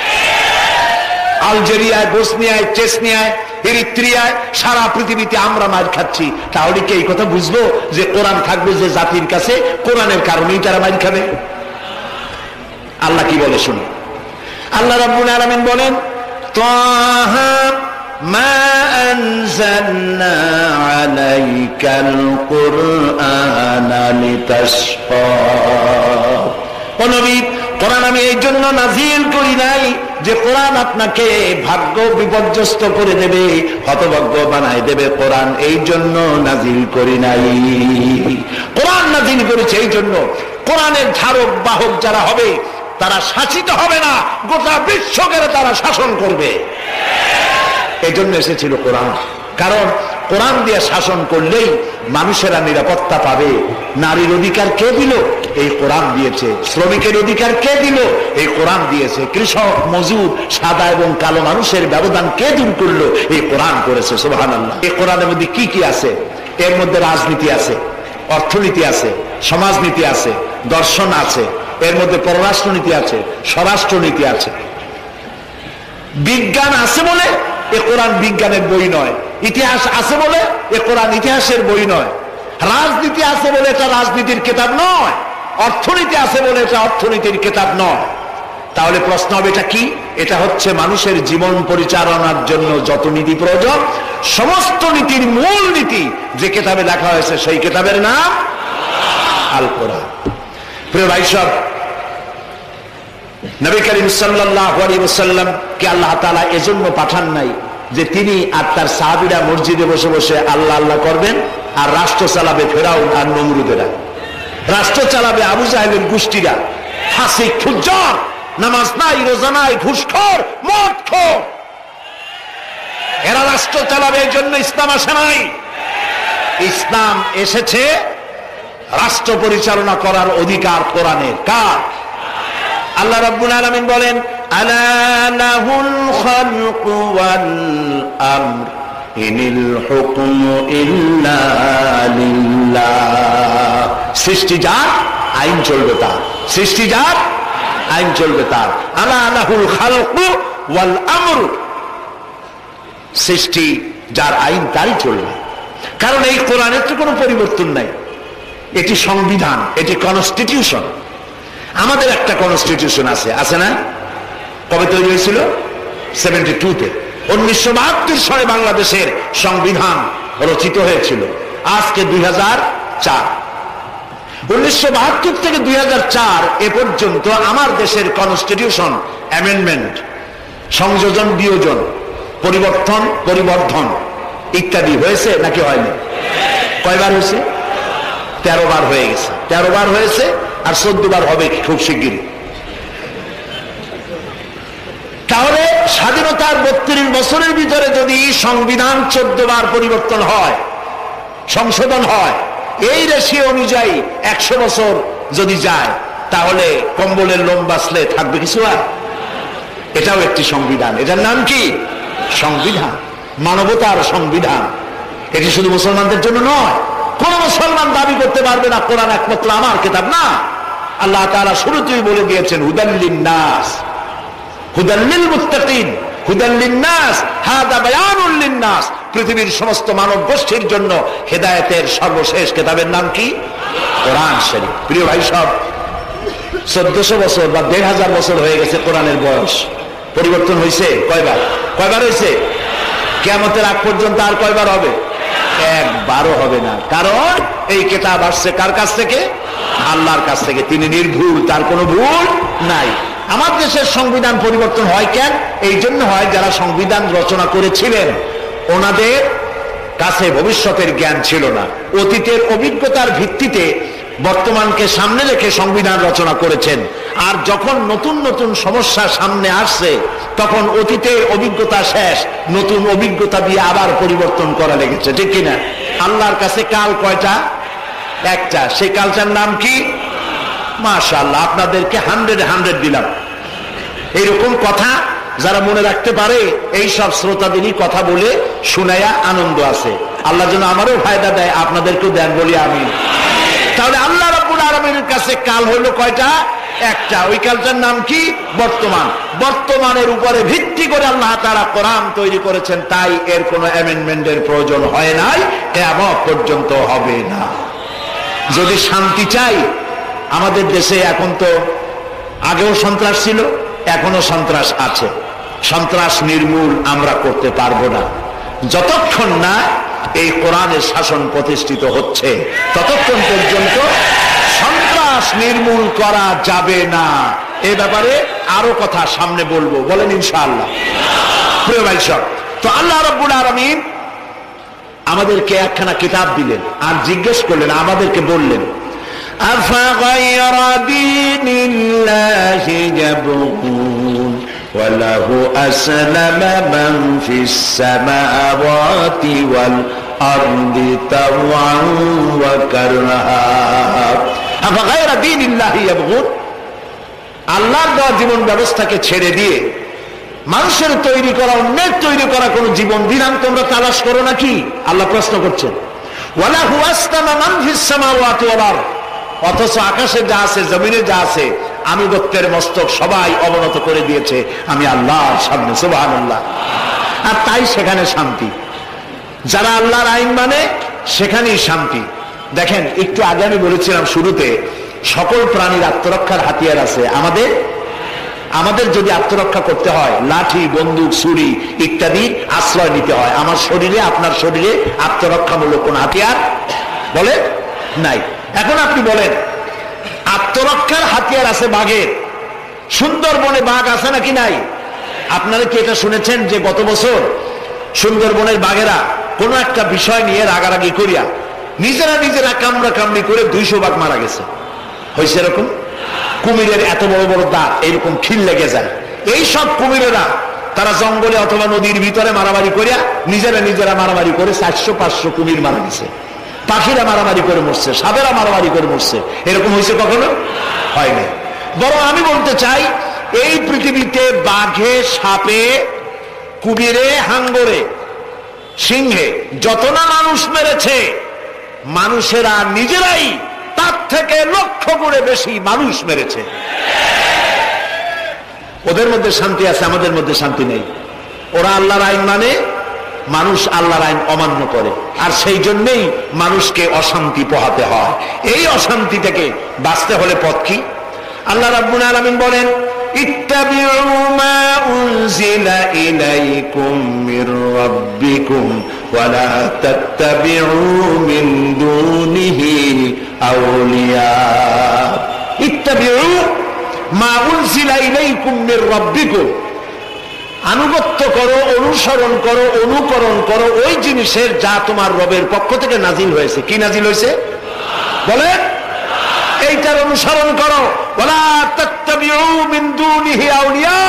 আলজেরিয়ায়, বসনিয়ায়, চেচনিয়ায়, এরিত্রিয়ায়, সারা পৃথিবীতে আমরা মার খাচ্ছি। তাহলে কি এই কথা বুঝবো যে কোরআন থাকবে যে জাতির কাছে, কোরআনের কারণেই তারা মার খাবে? আল্লাহ কি বলে শুনুন। আল্লাহ রাব্বুল আলামিন বলেন, তাহা মা আনজালনা আলাইকাল কুরআনা লিতাশকা। ও নবী, কোরআন আমি এই জন্য নাজিল করি নাই যে কোরআন আপনাকে ভাগ্য বিপর্যস্ত করে দেবে, হতভাগ্য বানায় দেবে। কোরআন এই জন্য নাজিল করি নাই। কোরআন নাজিল করেছে এই জন্য কোরআনের ধারক বাহক যারা হবে তারা শাসিত হবে না, গোটা বিশ্বকে তারা শাসন করবে। এই জন্য এসেছিল কোরআন। কারণ কোরআন দিয়ে শাসন করলেই মানুষেরা নিরাপত্তা পাবে। নারীর অধিকার কে দিল? এই কোরআন দিয়েছে। শ্রমিকের অধিকার কে দিল? এই কোরআন দিয়েছে। কৃষক, মজুর, সাদা এবং কালো মানুষের ব্যবধান কে দূর করলো? এই কোরআন করেছে। সুবহানাল্লাহ। এই কোরআনের মধ্যে কি কি আছে? এর মধ্যে রাজনীতি আছে, অর্থনীতি আছে, সমাজনীতি আছে, দর্শন আছে, এর মধ্যে পররাষ্ট্রনীতি আছে, স্বরাষ্ট্রনীতি আছে। বিজ্ঞান আছে বলে এ কোরআন বিজ্ঞানের বই নয়। ইতিহাস আছে বলে এ কোরআন ইতিহাসের বই নয়। রাজনীতি আছে বলে এটা রাজনীতির কিতাব নয়। অর্থনীতি আছে বলে এটা অর্থনীতির কিতাব নয়। তাহলে প্রশ্ন হবে এটা কি? এটা হচ্ছে মানুষের জীবন পরিচালনার জন্য যত নীতি প্রয়োজন, সমস্ত নীতির মূল নীতি যে কিতাবে লেখা হয়েছে সেই কিতাবের নাম আল কোরআন। প্রিয় ভাই সব, নবী করিম সাল্লাল্লাহু আলাইহি ওয়াসাল্লাম কে আল্লাহ তাআলা এজন্য পাঠান নাই যে তিনি আর তার সাহাবীরা মসজিদে বসে বসে আল্লাহ আল্লাহ করবেন আর রাষ্ট্র চালাবে ফেরাউন আর নমরুদেরা, রাষ্ট্র চালাবে আবু জাহেলের গোষ্ঠীরা, ফাসিক ফুজ্জার, নামাজ নাই, রোজা নাই, ঘুষখোর, মদখোর, এরা রাষ্ট্র চালাবে। এই জন্য ইসলাম আসে নাই। ইসলাম এসেছে রাষ্ট্র পরিচালনা করার অধিকার কোরআনের। কার? আল্লাহ রাব্বুল আলামিন বলেন, আলা লাহুল খালকু ওয়াল আমর ইনিল হুকমু ইল্লা লিল্লাহ। সৃষ্টি যার, আইন চলবে তার। সৃষ্টি যার, আইন চলবে তার। আলা লাহুল খালকু ওয়াল আমর, সৃষ্টি যার, আইন তারই চলবে। কারণ এই কোরআনের তো কোনো পরিবর্তন নাই। এটি সংবিধান, এটি কনস্টিটিউশন। আমাদের একটা কনস্টিটিউশন আছে, আছে না? কবে তৈরি হয়েছিল? 72-তে। 1972 সালে বাংলাদেশের সংবিধান রচিত হয়েছিল। আজকে 2004। 1972 থেকে 2004 এ পর্যন্ত আমার দেশের কনস্টিটিউশন অ্যামেন্ডমেন্ট, সংযোজন, বিয়োজন, পরিবর্তন, পরিবর্ধন ইত্যাদি হয়েছে নাকি হয়নি? কয়বার হয়েছে? 13 বার হয়ে গেছে। 13 বার হয়েছে আর 14 বার হবে খুব শিগগিরই। তাহলে স্বাধীনতার 32 বছরের ভিতরে যদি সংবিধান 14 বার পরিবর্তন হয়, সংশোধন হয়, এই রেশিও অনুযায়ী 100 বছর যদি যায়, তাহলে কম্বলের লোম বাঁচলে থাকবে কিছু আর? এটাও একটি সংবিধান। এটার নাম কি? সংবিধান, মানবতার সংবিধান। এটি শুধু মুসলমানদের জন্য নয়। কোন মুসলমান দাবি করতে পারবে না কোরআন একমাত্র আমার কিতাব। না, আল্লাহ তাআলা শুরুতেই বলে দিয়েছেন, হুদাল লিন-নাস, হুদাল লিল-মুত্তাকিন, হুদাল লিন-নাস, হাদা বায়ানুল লিন-নাস। পৃথিবীর সমস্ত মানব গোষ্ঠীর জন্য হেদায়েতের সর্বশেষ কিতাবের নাম কি? কোরআন শরীফ। প্রিয় ভাই সব, 1400 বছর বা 1500 বছর হয়ে গেছে কোরআনের বয়স। পরিবর্তন হয়েছে কয়বার? কয়বার হয়েছে? কিয়ামতের আগ পর্যন্ত আর কয়বার হবে? একবারও হবে না। কারণ এই কিতাব আসছে কার কাছ থেকে? আল্লাহর কাছ থেকে। তিনি নির্ভুল, তার কোনো ভুল নাই। আমার দেশের সংবিধান পরিবর্তন হয় কেন? এই জন্য হয়, যারা সংবিধান রচনা করেছিলেন ওনাদের কাছে ভবিষ্যতের জ্ঞান ছিল না। অতীতের অভিজ্ঞতার ভিত্তিতে বর্তমানকে সামনে রেখে সংবিধান রচনা করেছেন। আর যখন নতুন নতুন সমস্যা সামনে আসছে, তখন অতীতের অভিজ্ঞতা শেষ, নতুন অভিজ্ঞতা দিয়ে আবার পরিবর্তন করা লেগেছে। ঠিক কিনা? আল্লাহর কাছে কাল কয়টা? একটা। সেই কালটার নাম কি? মাশাআল্লাহ, আপনাদেরকে 100 দিলাম। এইরকম কথা যারা মনে রাখতে পারে, এই সব শ্রোতাদেরই কথা বলে শুনাইয়া আনন্দ আছে। আল্লাহ যেন আমারও ফায়দা দেয়, আপনাদেরকেও দেন, বলি আমি। তাহলে আল্লাহ রাব্বুল আলামিনের কাছে কাল হলো কয়টা? একটা। ওই কালটার নাম কি? বর্তমান। বর্তমানের উপরে ভিত্তি করে আল্লাহ তাআলা কোরআন তৈরি করেছেন, তাই এর কোনো অ্যামেন্ডমেন্টের প্রয়োজন হয় নাই, কিয়ামত পর্যন্ত হবে না। যদি শান্তি চাই, আমাদের দেশে এখন তো, আগেও সন্ত্রাস ছিল, এখনো সন্ত্রাস আছে। সন্ত্রাস নির্মূল আমরা করতে পারবো না যতক্ষণ না এই কোরআনের শাসন প্রতিষ্ঠিত হচ্ছে, ততক্ষণ পর্যন্ত সন্ত্রাস নির্মূল করা যাবে না। এই ব্যাপারে আরো কথা সামনে বলবো, বলেন ইনশাআল্লাহ। প্রিয় ভাই সব, তো আল্লাহ রাব্বুল আলামিন আমাদেরকে একখানা কিতাব দিলেন আর জিজ্ঞেস করলেন, আমাদেরকে বললেন, আফাগায়রা দীনিল্লাহি ইয়াবগুন ওয়ালাহু আসলামা মান ফিস সামাওয়াতি ওয়াল আরদি তাওআন ওয়া কারহা। আফাগায়রা দীনিল্লাহি ইয়াবগুন, আল্লাহর দেওয়া জীবন ব্যবস্থাকে ছেড়ে দিয়ে মানুষের তৈরি করা, অন্যের তৈরি করা কোন জীবন বিধান তোমরা তালাশ করো নাকি? আল্লাহ প্রশ্ন করছেন। ওয়ালাহু আসলামা মান ফিস সামাওয়াতি ওয়াল আরদ, অথচ আকাশে যা আছে, জমিনে যা আছে, আমি গোত্রের মস্তক সবাই অবনত করে দিয়েছে আমি আল্লাহর সামনে। সুবহানাল্লাহ। আর তাই সেখানে শান্তি। যারা আল্লাহর আইন মানে সেখানেই শান্তি। দেখেন, একটু আগে আমি বলেছিলাম শুরুতে, সকল প্রাণীর আত্মরক্ষার হাতিয়ার আছে। আমাদের যদি আত্মরক্ষা করতে হয়, লাঠি, বন্দুক, ছুরি ইত্যাদি আশ্রয় নিতে হয়। আমার শরীরে, আপনার শরীরে আত্মরক্ষামূলক কোন হাতিয়ার বলে নাই। এখন আপনি বলেন, আত্মরক্ষার হাতিয়ার আছে বাঘের, সুন্দরবনে বাঘ আছে নাকি নাই? আপনারা কি এটা শুনেছেন যে গত বছর সুন্দরবনের বাঘেরা কোন একটা বিষয় নিয়ে রাগারাগি করিয়া নিজেরা কামড়া কামড়ি করে 200 বাঘ মারা গেছে? হয়েছে এরকম? কুমিরের এত বড় বড় দাঁত, এরকম খিল লেগে যায়। এই সব কুমিরেরা তারা জঙ্গলে অথবা নদীর ভিতরে মারামারি করিয়া নিজেরা মারামারি করে 400-500 কুমির মারা গেছে। পাখিরা মারামারি করে মরছে, সাপেরা মারামারি করে মরছে। এরকম হয়েছে কখনো? হয় না। বরং আমি বলতে চাই, এই পৃথিবীতে বাঘে, সাপে, কুমিরে, হাঙ্গরে, সিংহে যত না মানুষ মেরেছে, মানুষেরা নিজেরাই তার থেকে লক্ষ গুণে বেশি মানুষ মেরেছে। ওদের মধ্যে শান্তি আছে, আমাদের মধ্যে শান্তি নেই। ওরা আল্লাহর আইন মানে, মানুষ আল্লাহর আইন অমান্য করে, আর সেই জন্যই মানুষকে অশান্তি পোহাতে হয়। এই অশান্তি থেকে বাঁচতে হলে পথ কি? আল্লাহ রাব্বুল আলামিন বলেন, ইত্তাবিউ মা উনজিলা ইলাইকুম মির রাব্বিকুম ওয়া লা তাত্তাবিউ মিন দুনিহি আউলিয়া। ইত্তাবিউ মা উনজিলা ইলাইকুম মির রাব্বিকুম, আনুগত্য করো, অনুসরণ করো, অনুকরণ করো ওই জিনিসের যা তোমার রবের পক্ষ থেকে নাজিল হয়েছে। কি নাজিল হয়েছে বলে? এইটার অনুসরণ করো। ওয়ালা তাত্তাবিউ মিন দুনিহি আউলিয়া।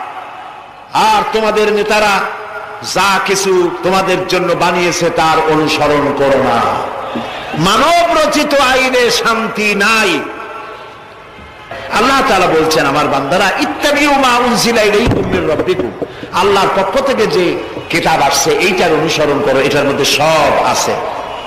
আর তোমাদের নেতারা যা কিছু তোমাদের জন্য বানিয়েছে তার অনুসরণ করো না। মানব রচিত আইনে শান্তি নাই। আল্লাহ তাআলা বলছেন, আমার বান্দারা, ইত্তাবিউ মা উনজিলা ইলাইকুম মির রাব্বিকুম, আল্লাহর পক্ষ থেকে যে কিতাব আসছে এইটার অনুসরণ করো, এটার মধ্যে সব আছে।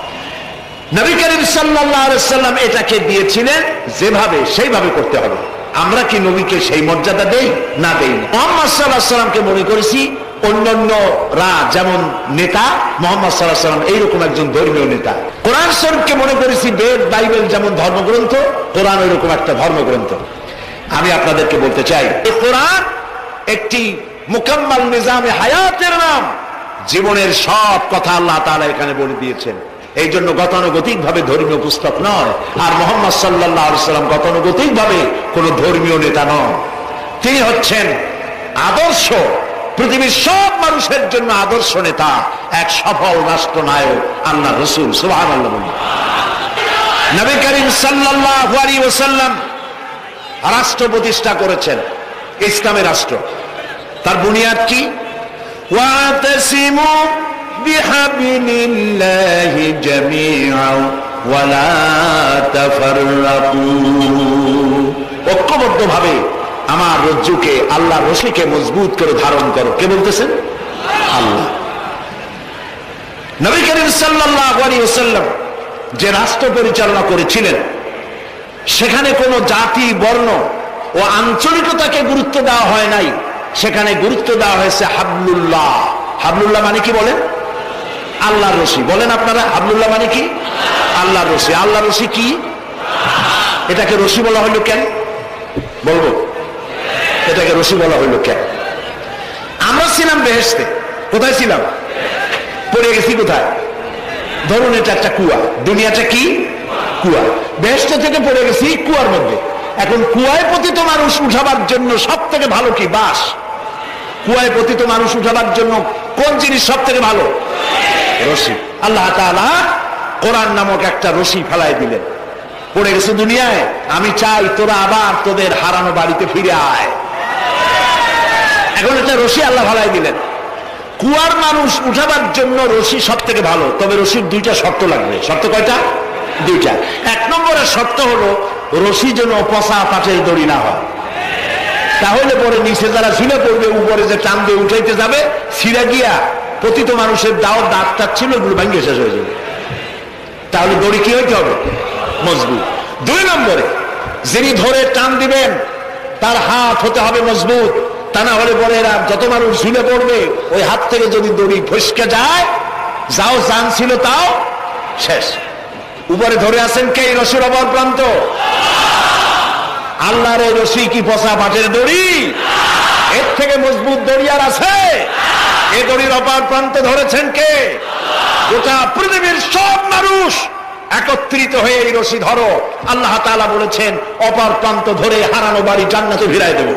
নবী করিম সাল্লাল্লাহু আলাইহি ওয়াসাল্লাম এটাকে দিয়েছিলেন যেভাবে, সেইভাবে করতে হবে। আমরা কি নবীকে সেই মর্যাদা দেই? না দেই না। মুহাম্মদ সাল্লাল্লাহু আলাইহি ওয়াসাল্লামকে মনে করেছি অন্যান্যরা যেমন নেতা, মুহাম্মদ সাল্লাল্লাহু আলাইহি ওয়াসাল্লাম এইরকম একজন ধর্মীয় নেতা। কোরআন শরীফকে মনে করেছি বেদ, বাইবেল যেমন ধর্মগ্রন্থ, কোরআন এরকম একটা ধর্মগ্রন্থ। আমি আপনাদেরকে বলতে চাই, এই কোরআন একটি মুকাম্মাল নিজামে হায়াতের নাম। জীবনের সব কথা আল্লাহ তাআলা এখানে বলে দিয়েছেন। এই জন্য গতানুগতিক ভাবে ধর্মীয় পুস্তক নয়। আর মুহাম্মদ সাল্লাল্লাহু আলাইহি ওয়াসাল্লাম গতানুগতিক ভাবে কোন ধর্মীয় নেতা নন। তিনি হচ্ছেন আদর্শ, পৃথিবীর সব মানুষের জন্য আদর্শ নেতা, এক সফল রাষ্ট্রনায়ক, আল্লাহ রাসূল। সুবহানাল্লাহ। নবী করিম সাল্লাল্লাহু আলাইহি ওয়াসাল্লাম রাষ্ট্র প্রতিষ্ঠা করেছেন, ইসলামের রাষ্ট্র। তার বুনিয়াদ কি? ওয়াতাসিমু বিহাবিলিল্লাহি জামিআন ওয়া লা তাফাররাকু। ঐক্যবদ্ধভাবে আমার রজ্জুকে, আল্লাহর রশিকে মজবুত করে ধারণ করো। কে বলতেছেন? আল্লাহ। নবী করিম সাল্লাল্লাহু আলাইহি ওয়াসাল্লাম যে রাষ্ট্র পরিচালনা করেছিলেন, সেখানে কোনো জাতি, বর্ণ ও আঞ্চলিকতাকে গুরুত্ব দেওয়া হয় নাই। সেখানে গুরুত্ব দেওয়া হয়েছে হাবলুল্লাহ। হাবলুল্লাহ মানে কি বলেন? আল্লাহর রশি। বলেন আপনারা, হাবলুল্লাহ মানে কি? আল্লাহর রশি। আল্লাহর রশি কি? এটাকে রশি বলা হইল কেন? বলবো এটাকে রশি বলা হইল কেন? আমরা ছিলাম বেহেশতে। কোথায় ছিলাম? পড়ে গেছি কোথায়? ধরুন এটা একটা কুয়া, দুনিয়াটা কি? কুয়া। বেহেশত থেকে পড়ে গেছি কুয়ার মধ্যে। এখন কুয়ায় পতিত মানুষ উঠাবার জন্য সব থেকে ভালো কি? বাঁশ। কুয়ায় পতিত মানুষ উঠাবার জন্য কোন জিনিস সব থেকে ভালো? রশি। আল্লাহ তাআলা কোরআন নামক একটা রশি ফেলাই দিলেন। পড়ে গেছে দুনিয়ায়, আমি চাই তোরা আবার তোদের হারানো বাড়িতে ফিরে আয়। এখন একটা রশি আল্লাহ ফেলাই দিলেন। কুয়ার মানুষ উঠাবার জন্য রশি সব থেকে ভালো, তবে রশির দুইটা শর্ত লাগবে। শর্ত কয়টা? দুইটা। এক নম্বরের শর্ত হলো রশি যেন পচা পাটের দড়ি না হয়, তাহলে পরে নিচে যারা ঝুলে পড়বে, উপরে যে টান দিয়ে উঠাইতে যাবে, ছিঁড়ে গিয়া পতিত মানুষের দাঁত ছিল এগুলো ভাঙ্গে শেষ হয়ে যাবে। তাহলে দড়ি কি হইতে হবে? মজবুত। দুই নম্বরে যিনি ধরে টান দিবেন তার হাত হতে হবে মজবুত, তা না হলে পরে এরা যত মানুষ ঝুলে পড়বে, ওই হাত থেকে যদি দড়ি ফসকে যায়, যাও জান ছিল তাও শেষ। উপরে ধরে আছেন কে? রশির অপর প্রান্ত আল্লাহর। এই রশি কি পচা পাটের দড়ি? এর থেকে মজবুত দড়ি আর আছে? এই দড়ির অপর প্রান্তে ধরেছেন কে? গোটা পৃথিবীর সব মানুষ একত্রিত হয়ে এই রশি ধরো। আল্লাহ তাআলা বলেছেন অপর প্রান্ত ধরে হারানো বাড়ি জান্নাতে ফিরায় দেব।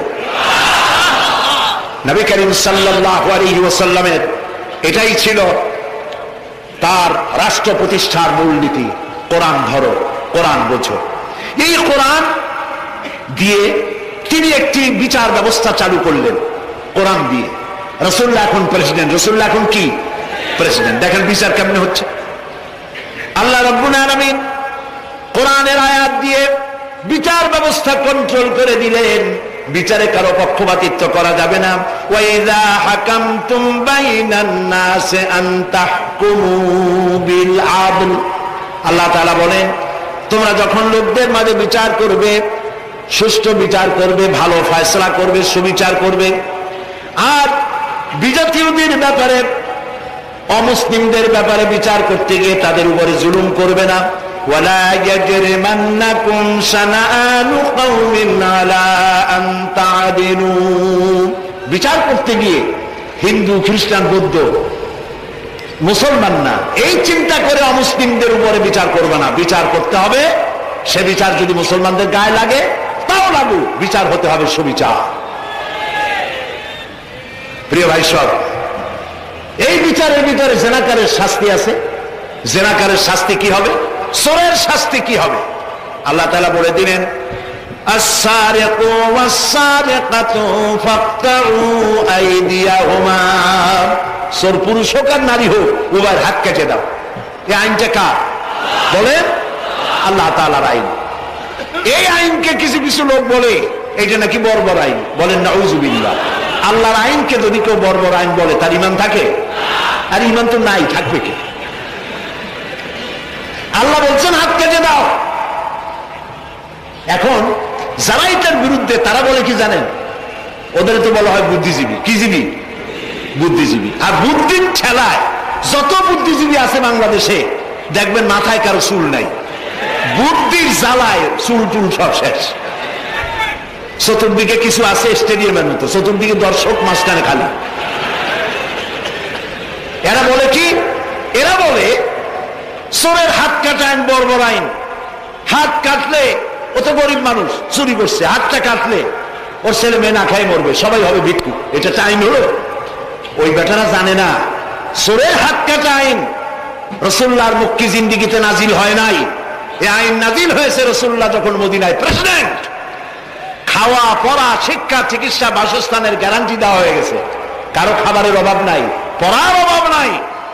নবী করিম সাল্লাল্লাহু আলাইহি ওয়াসাল্লামের এটাই ছিল তার রাষ্ট্র প্রতিষ্ঠার মূলনীতি। কোরআন ধরো, কোরআন বোঝো। এই কোরআন দিয়ে তিনি একটি বিচার ব্যবস্থা চালু করলেন কোরআন দিয়ে। রাসূলুল্লাহ এখন প্রেসিডেন্ট, রাসূলুল্লাহ এখন কি প্রেসিডেন্ট। দেখেন বিচার কেমনে হচ্ছে। আল্লাহ রাব্বুল আলামিন কোরআনের আয়াত দিয়ে বিচার ব্যবস্থা কন্ট্রোল করে দিলেন। বিচারে কারো পক্ষপাতিত্ব করা যাবে না। ওয়াইযা হাকামতুম বাইনান নাসি আন তাহকুমু বিল আদল। আল্লাহ তাআলা বলেন তোমরা যখন লোকদের মাঝে বিচার করবে, সুষ্ঠু বিচার করবে, ভালো ফয়সালা করবে, সুবিচার করবে, আর বিজাতীয়দের ব্যাপারে, অমুসলিমদের ব্যাপারে বিচার করতে গিয়ে তাদের উপরে জুলুম করবে না। ওয়ালা ইয়াজরিমান্নাকুম শানাআনু কওমিন আলা আন তা'দিলু। বিচার করতে গিয়ে হিন্দু, খ্রিস্টান, বৌদ্ধ, মুসলমান না, এই চিন্তা করে অমুসলিমদের উপরে বিচার করবে না। বিচার করতে হবে, সে বিচার যদি মুসলমানদের গায়ে লাগে তাও লাগুক, বিচার হতে হবে সুবিচার। প্রিয় ভাই সব, এই বিচারের ভিতরে জেনাকারের শাস্তি আছে। জেনাকারের শাস্তি কি হবে? চোরের শাস্তি কি হবে? আল্লাহ তাআলা বলে দিলেন আস-সারিকু ওয়াস-সারিকাতু ফাকতাউ আইদিয়াহুমা। চোর পুরুষ হোক আর নারী হোক, উভয়ের হাত কেটে দাও। এই আইনটা কার? বলেন আল্লাহ তাআলার আইন। এই আইনকে কিছু কিছু লোক বলে এটা নাকি বর্বর আইন। বলেন নাউযুবিল্লাহ। আল্লাহর আইনকে যদি কেউ বর্বর আইন বলে তার ঈমান থাকে? আর ঈমান তো নাই, থাকবে কি? আল্লাহ বলছেন হাত কেটে দাও। এখন যারা এটার বিরুদ্ধে তারা বলে কি জানেন? ওদের তো বলা হয় বুদ্ধিজীবী। কি জীবী? বুদ্ধিজীবী। আর বুদ্ধির ঠেলায় যত বুদ্ধিজীবী আছে বাংলাদেশে দেখবেন মাথায় কারো চুল নাই। বুদ্ধির জ্বালায় চুল টুল সব শেষ। চতুর্দিকে কিছু আছে স্টেডিয়ামের মতো, চতুর্দিকে দর্শক, মাঝখানে খালি। এরা বলে কি? এরা বলে চোরের হাত কাটা আইন বর্বর আইন। হাত কাটলে ও তো গরিব মানুষ, চুরি করছে, হাতটা কাটলে ওর ছেলে মেয়ে না খাই মরবে, সবাই হবে ভিক্ষুক। এটা আইন হলো? ওই বেটারা জানে না চোরের হাত কাটা আইন রাসূলুল্লাহর মক্কি জিন্দেগিতে নাজিল হয় নাই। এই আইন নাজিল হয়েছে রাসূলুল্লাহ যখন মদিনায় প্রেসিডেন্ট। খাওয়া, পড়া, শিক্ষা, চিকিৎসা, বাসস্থানের গ্যারান্টি দেওয়া হয়ে গেছে। কারো খাবারের অভাব নাই, পড়ার অভাব নাই।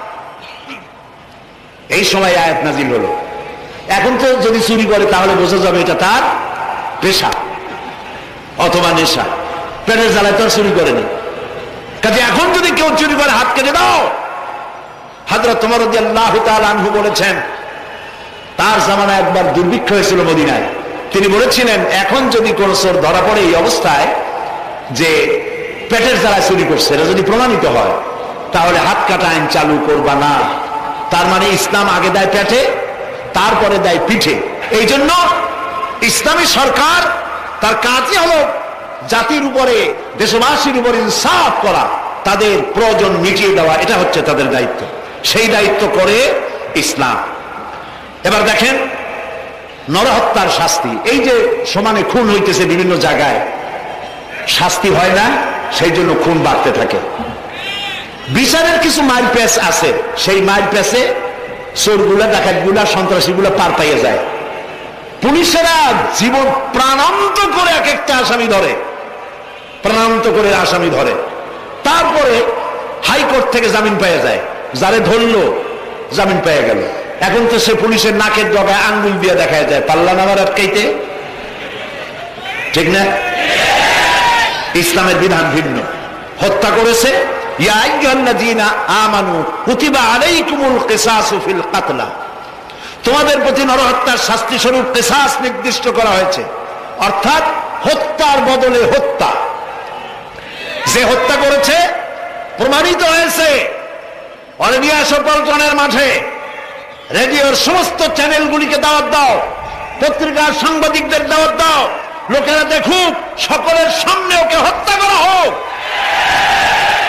এই সময় আয়াত নাজিল হলো। এখন তো যদি চুরি করে তাহলে বোঝা যাবে এটা তার পেশা অথবা নেশা। পেটের জ্বালায় তো আর চুরি করেনি। কাজে এখন যদি কেউ চুরি করে হাত কেটে দাও। হযরত ওমর রাদিয়াল্লাহু তাআলা আনহু বলেছেন তার জামানায় একবার দুর্ভিক্ষ হয়েছিল মদিনায়। তিনি বলেছিলেন এখন যদি কোন চোর ধরা পড়ে এই অবস্থায় যে পেটের জ্বালায় চুরি করছে, এটা যদি প্রমাণিত হয় তাহলে হাত কাটা আইন চালু করবা না। তার মানে ইসলাম আগে দেয় পেটে, তারপরে দেয় পিঠে। এই জন্য ইসলামী সরকার তার কাজই হলো জাতির উপরে, দেশবাসীর উপরে ইনসাফ করা, তাদের প্রয়োজন মিটিয়ে দেওয়া। এটা হচ্ছে তাদের দায়িত্ব। সেই দায়িত্ব করে ইসলাম। এবার দেখেন নরহত্যার শাস্তি। এই যে সমানে খুন হইতেছে বিভিন্ন জায়গায়, শাস্তি হয় না, সেই জন্য খুন বাড়তে থাকে। বিচারের কিছু মাইল পেস আছে, সেই মাইল পেসে চোরগুলা, ডাকাতগুলা, সন্ত্রাসীগুলা পার পাইয়ে যায়। পুলিশেরা জীবন প্রাণান্ত করে এক একটা আসামি ধরে, প্রাণান্ত করে আসামি ধরে। তারপরে হাইকোর্ট থেকে জামিন পেয়ে যায়। যারে ধরলো জামিন পেয়ে গেল। এখন তো সে পুলিশের নাকের ডগায় আঙ্গুল দিয়ে দেখা যায়, পাল্লা নামার আটকাইতে। ঠিক না? ইসলামের বিধান ভিন্ন। হত্যা করেছে, ইয়া আইয়ুহাল্লাযীনা আমানু কুতিবা আলাইকুমুল কিসাসু ফিল কাতলা। তোমাদের প্রতি নরহত্যার শাস্তি স্বরূপ কিসাস নির্দিষ্ট করা হয়েছে, অর্থাৎ হত্যার বদলে হত্যা। যে হত্যা করেছে প্রমাণিত হয়েছে, অলিভিয়া পল্টনের মাঠে রেডিওর সমস্ত চ্যানেলগুলিকে দাওয়াত দাও, পত্রিকার সাংবাদিকদের দাওয়াত দাও, লোকেরা দেখুক, সকলের সামনে ওকে হত্যা করা হোক।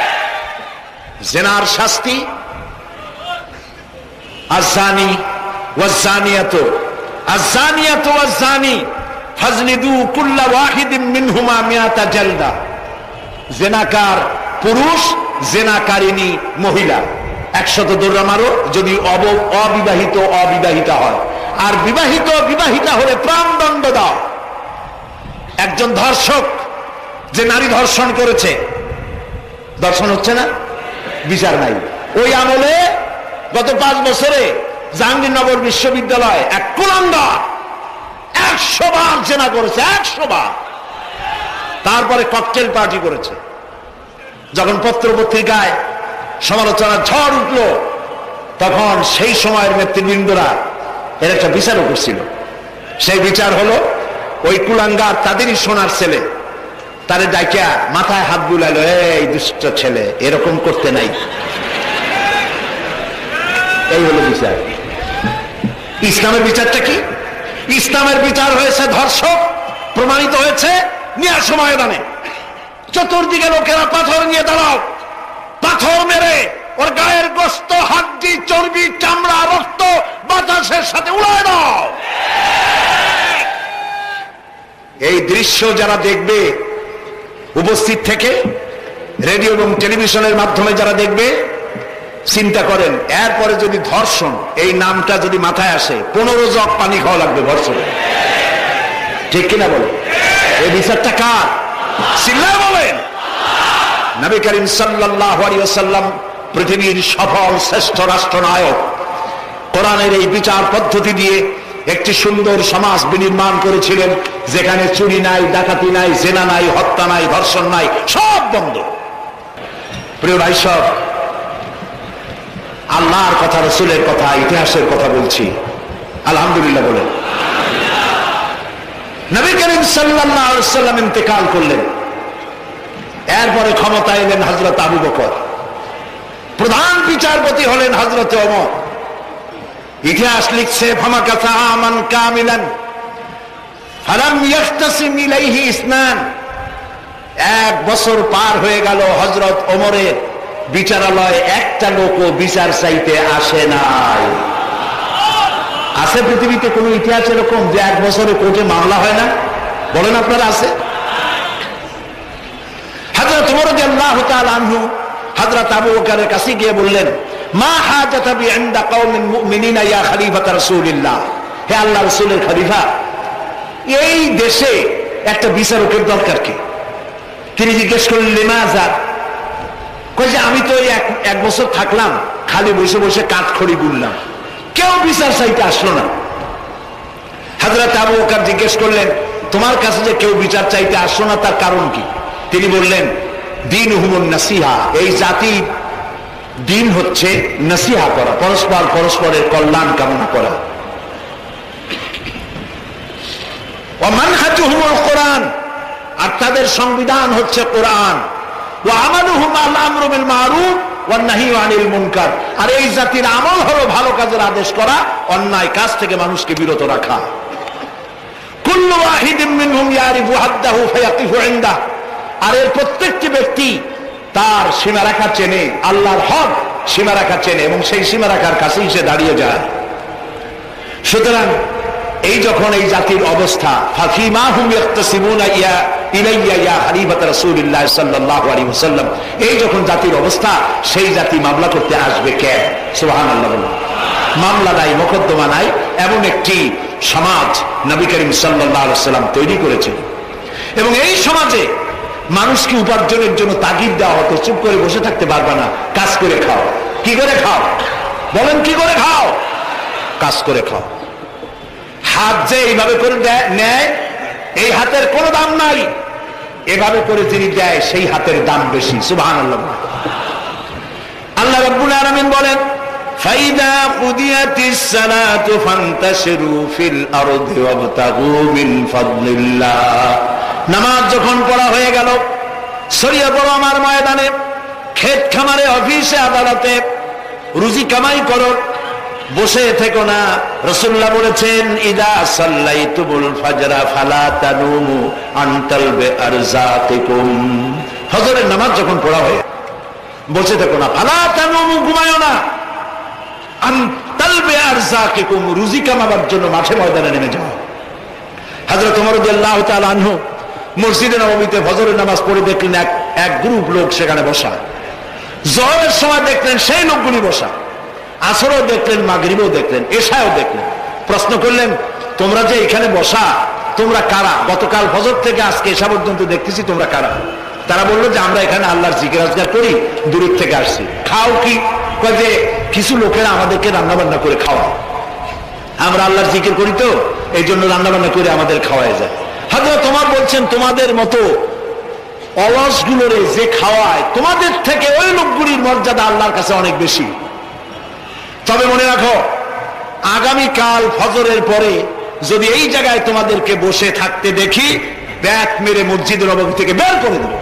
জেনার শাস্তি আযানি ওয়াজ্জানিয়াতু আয-যানিয়াতু ওয়াজ-যানি ফাজলিদু কুল্লা ওয়াহিদিন মিনহুমা মিআতা জালদা। জিনাকার পুরুষ, জিনাকারিনী মহিলা 100 দৌড়া মারো, যদি অবিবাহিতা হয়, আর বিবাহিতা হলে প্রাণদণ্ড দাও। একজন ধর্ষক যে নারী ধর্ষণ করেছে, ধর্ষণ হচ্ছে না, বিচার নাই। ওই আমলে গত 5 বছরে জাহাঙ্গীরনগর বিশ্ববিদ্যালয় এক কুলাঙ্গার 100 বার জেনা করেছে, 100 বার। তারপরে ককটেল পার্টি করেছে। যখন পত্র পত্রিকায় সমালোচনার ঝড় উঠল, তখন সেই সময়ের নেতৃবৃন্দরা এর একটা বিচারও করছিল। সেই বিচার হলো ওই কুলাঙ্গার তাদেরই সোনার ছেলে, তারে ডাইকা মাথায় হাত বুলাইলো, এই দুষ্ট ছেলে, এরকম করতে নাই। এই হলো বিচার। ইসলামের বিচারটা কি? ইসলামের বিচার হয়েছে ধর্ষক প্রমাণিত হয়েছে, নিয়ে আসো ময়দানে। চতুর্দিকে লোকেরা পাথর নিয়ে দাঁড়াও, পাথর মেরে ওর গায়ের গোশত, হাড্ডি, চর্বি, চামড়া, রক্ত বাতাসের সাথে উড়ায় দাও। এই দৃশ্য যারা দেখবে উপস্থিত থেকে, রেডিও এবং টেলিভিশনের মাধ্যমে যারা দেখবে, চিন্তা করেন এরপরে যদি ধর্ষণ এই নামটা যদি মাথায় আসে, 15 জগ পানি খাওয়া লাগবে ধর্ষণ। ঠিক কিনা বলেন? এই বিচারটা কার? চিল্লায় বলেন। নবী করিম সাল্লাল্লাহু আলাইহি ওয়াসাল্লাম পৃথিবীর সফল শ্রেষ্ঠ রাষ্ট্রনায়ক, কোরআনের এই বিচার পদ্ধতি দিয়ে একটি সুন্দর সমাজ বিনির্মাণ করেছিলেন, যেখানে চুরি নাই, ডাকাতি নাই, জেনা নাই, হত্যা নাই, ধর্ষণ নাই, সব বন্ধ। প্রিয় ভাই সব, আল্লাহর কথা, রাসূলের কথা, ইতিহাসের কথা বলছি। আলহামদুলিল্লাহ বলেন। নবী করিম সাল্লাল্লাহু আলাইহি ওয়াসাল্লাম ইন্তেকাল করলেন। এরপরে ক্ষমতায় এলেন হযরত আবু বকর, প্রধান বিচারপতি হলেন হযরত ওমর। ইতিহাস লিখছে ফামাকাসা আমান কামিলান ফালাম ইয়াখতাসিম ইলাইহি ইসনান। 1 বছর পার হয়ে গেল, হযরত ওমরের বিচারালয়ে একটা লোকও বিচার চাইতে আসে নাই। আছে পৃথিবীতে কোন ইতিহাস এরকম যে 1 বছরে কোর্টে মামলা হয় না? বলেন আপনারা, আছে? হযরত ওমর রাদিয়াল্লাহু তাআলা আনহু হযরত আবু বকরের কাছে গিয়ে বললেন, মা হাজাতা বি ইনদা কওমিন মুমিনিনা ইয়া খলিফাত রাসূলিল্লাহ। হে আল্লাহর রাসূলের খলিফা, এই দেশে একটা বিচারকের দরকার কি? তিনি জিজ্ঞেস করলেন, লিমাযা? কই যে আমি তো এক বছর থাকলাম, খালি বসে বসে কাঠখড়ি গুনলাম, কেউ বিচার চাইতে আসলো না। হযরত আবু বকর জিজ্ঞেস করলেন, তোমার কাছে যে কেউ বিচার চাইতে আসলো না, তার কারণ কি? তিনি বললেন, দীনুহুমুন নাসিহা। এই জাতির দিন হচ্ছে নসিহা করা, পরস্পরের কল্যাণ কামনা করা। ওয়া মানহাজুহুমুল কোরআন, আর তাদের সংবিধান হচ্ছে কোরআন। ওয়া আমালুহুম আল আমরু বিল মারুফ ওয়ান নাহয়ু আনিল মুনকার, আর এই জাতির আমল হলো ভালো কাজের আদেশ করা, অন্যায় কাজ থেকে মানুষকে বিরত রাখা। কুল্লু ওয়াহিদিন মিনহুম ইয়ারিফু হাদ্দাহু ফায়াকিফু ইনদাহু, আর এর প্রত্যেকটি ব্যক্তি তার সীমারেখা চেনে, আল্লাহর হক সীমারেখা চেনে, এবং সেই সীমারেখার কাছেই সে দাঁড়িয়ে যায়। সুতরাং এই যখন এই জাতির অবস্থা, ফাফিমা হুম ইয়াকতাসিমুনা ইলাইয়া ইয়া খলিফাত রাসূলিল্লাহ সাল্লাল্লাহু আলাইহি ওয়াসাল্লাম, এই যখন জাতির অবস্থা, সেই জাতি মামলা করতে আসবে কে? সুবহানাল্লাহ বলুন। মামলা নাই, মোকদ্দমা নাই, এমন একটি সমাজ নবী করিম সাল্লাল্লাহু আলাইহি ওয়াসাল্লাম তৈরি করেছেন। এবং এই সমাজে মানুষকে উপার্জনের জন্য তাগিদ দেওয়া হতো, চুপ করে বসে থাকতে পারবে না, কাজ করে খাও। কি করে খাও? বলেন, কি করে খাও? কাজ করে খাও। হাত যে এইভাবে করে নেয়, এই হাতের কোনো দাম নাই, এভাবে করে যিনি দেয় সেই হাতের দাম বেশি। সুবহানাল্লাহ। আল্লাহ রাব্বুল আলামিন বলেন, ফাইদা কুদিয়াতিস সালাতু ফান্তাশিরু ফিল আরদি ওয়াবতাগু মিন ফাদলিল্লাহ। নামাজ যখন পড়া হয়ে গেল, ছড়িয়ে পড়ো আমার ময়দানে, ক্ষেত খামারে, অফিসে, আদালতে, রুজি কামাই করো, বসে থেকো না। রাসূলুল্লাহ বলেছেন, ইদা সাল্লাইতুমুল ফাজরা ফালা তানুমু আন তালবি আরযাকিকুম। ফজরের নামাজ যখন পড়া হয়, বসে থেকো না, ফালা তানুমু, ঘুমায়ো না, আন তালবে আরযাকিকুম, রুজি কামাবার জন্য মাঠে ময়দানে নেমে যাও। হযরত ওমর রাদিয়াল্লাহু তাআলা আনহু মসজিদে নববীতে ফজরের নামাজ পড়ে দেখলেন এক গ্রুপ লোক সেখানে বসা। জোহরের সময় দেখলেন সেই লোকগুলি বসা, আসরও দেখলেন, মাগরিবও দেখলেন, এশাও দেখলেন। প্রশ্ন করলেন, তোমরা যে এখানে বসা, তোমরা কারা? গতকাল ফজর থেকে আজকে এশা পর্যন্ত দেখতেছি, তোমরা কারা? তারা বললো যে আমরা এখানে আল্লাহর জিকির আজকার করি, দূরের থেকে আসছি। খাও কি? যে কিছু লোকেরা আমাদেরকে রান্না বান্না করে খাওয়ায়, আমরা আল্লাহর জিকির করি তো এই জন্য রান্না বান্না করে আমাদের খাওয়ায় যায়। হযরত ওমর বলছেন, তোমাদের মতো অলসগুলোরে যে খাওয়ায়, তোমাদের থেকে ওই লোকগুলির মর্যাদা আল্লাহর কাছে অনেক বেশি। তবে মনে রাখো, আগামীকাল ফজরের পরে যদি এই জায়গায় তোমাদেরকে বসে থাকতে দেখি, ব্যাট মেরে মসজিদ নববী থেকে বের করে দেব।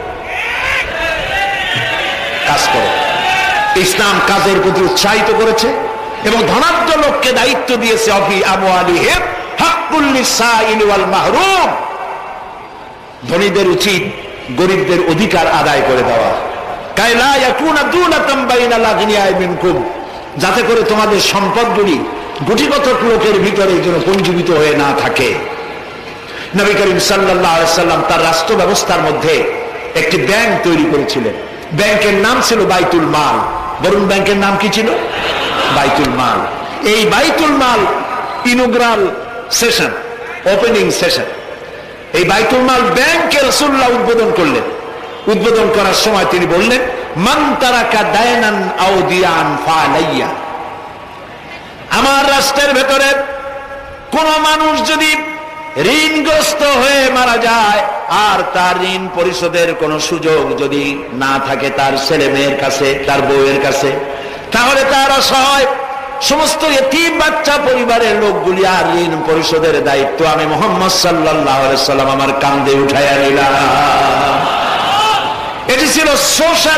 কাজ করো। ইসলাম কাজের প্রতি উৎসাহিত করেছে এবং ধনাঢ্য লোককে দায়িত্ব দিয়েছে, অফি আমওয়ালিহিম হাক্কুল লিসাইল ওয়াল মাহরুম, ধনীদের উচিত গরিবদের অধিকার আদায় করে দেওয়া। কাইলা ইয়াকুনা দুলাতাম বাইনাল আগনিয়া মিনকুম, যাতে করে তোমাদের সম্পদগুলি গুটিগত লোকের ভিতরে যেন পুঞ্জীবিত হয়ে না থাকে। নবী করিম সাল্লাল্লাহু আলাইহি সাল্লাম তার রাষ্ট্র ব্যবস্থার মধ্যে একটি ব্যাংক তৈরি করেছিলেন। ব্যাংকের নাম ছিল বাইতুল মাল। বরুণ ব্যাংকের নাম কি ছিল? বাইতুল মাল। এই বাইতুল মাল ইনোগ্রাল সেশন, ওপেনিং সেশন, এই বাইতুল মাল ব্যাংকে রাসূলুল্লাহ উদ্বোধন করলেন। উদ্বোধন করার সময় তিনি বললেন, মান তারাকা দায়নান আও দিয়ান ফালাইয়া, আমার রাষ্ট্রের ভেতরে কোন মানুষ যদি ঋণগ্রস্ত হয়ে মারা যায় আর তার ঋণ পরিশোধের কোন সুযোগ যদি না থাকে তার ছেলে মেয়ের কাছে, তার বউয়ের কাছে, তাহলে তার অসহায় সমস্ত এতিম বাচ্চা পরিবারের লোকগুলি আর ঋণ পরিশোধের দায়িত্ব আমি মুহাম্মদ সাল্লাল্লাহু আলাইহি সাল্লাম আমার কাঁধে উঠাইয়া নিলাম। এটি ছিল সোশ্যাল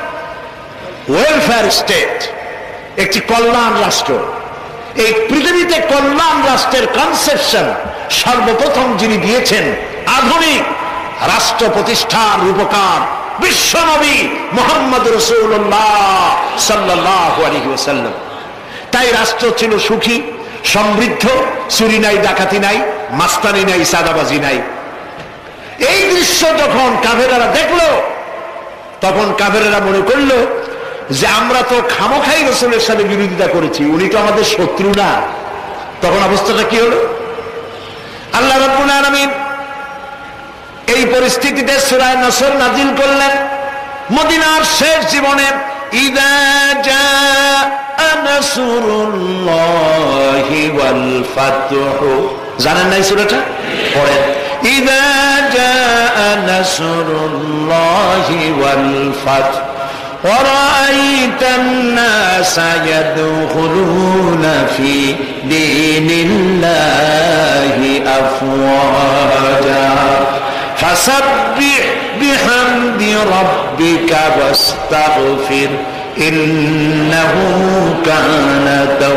ওয়েলফেয়ার স্টেট, একটি কল্যাণ রাষ্ট্র। এই পৃথিবীতে কল্যাণ রাষ্ট্রের কনসেপশন সর্বপ্রথম যিনি দিয়েছেন আধুনিক রাষ্ট্র প্রতিষ্ঠার রূপকার বিশ্বনবী মুহাম্মদ রাসূলুল্লাহ সাল্লাল্লাহু আলাইহি ওয়াসাল্লাম। তাই রাষ্ট্র ছিল সুখী, সমৃদ্ধ, চুরি নাই, ডাকাতি নাই, মাস্তানি নাই, সাদাবাজি নাই। এই দৃশ্য যখন কাফেরেরা দেখলো, তখন কাফেরেরা মনে করলো যে আমরা তো খামোখাই রাসূলের সাথে বিরোধিতা করেছি, উনি তো আমাদের শত্রু না। তখন অবস্থাটা কি হলো? আল্লাহ রাব্বুল আলামিন এই পরিস্থিতিতে সূরা নসর নাজিল করলেন মদিনার শেষ জীবনে। ইযা জাআ নাসরুল্লাহি ওয়াল ফাতহু, জানেন না এই সূরাটা? পড়েন। ইযা জাআ নাসরুল্লাহি ওয়াল ফাতহু وَرَأَيْتَ النَّاسَ يَدْخُلُونَ فِي دِينِ اللَّهِ أَفْوَاجًا فَسَبِّحْ بِحَمْدِ رَبِّكَ وَاسْتَغْفِرْ إِنَّهُ كَانَ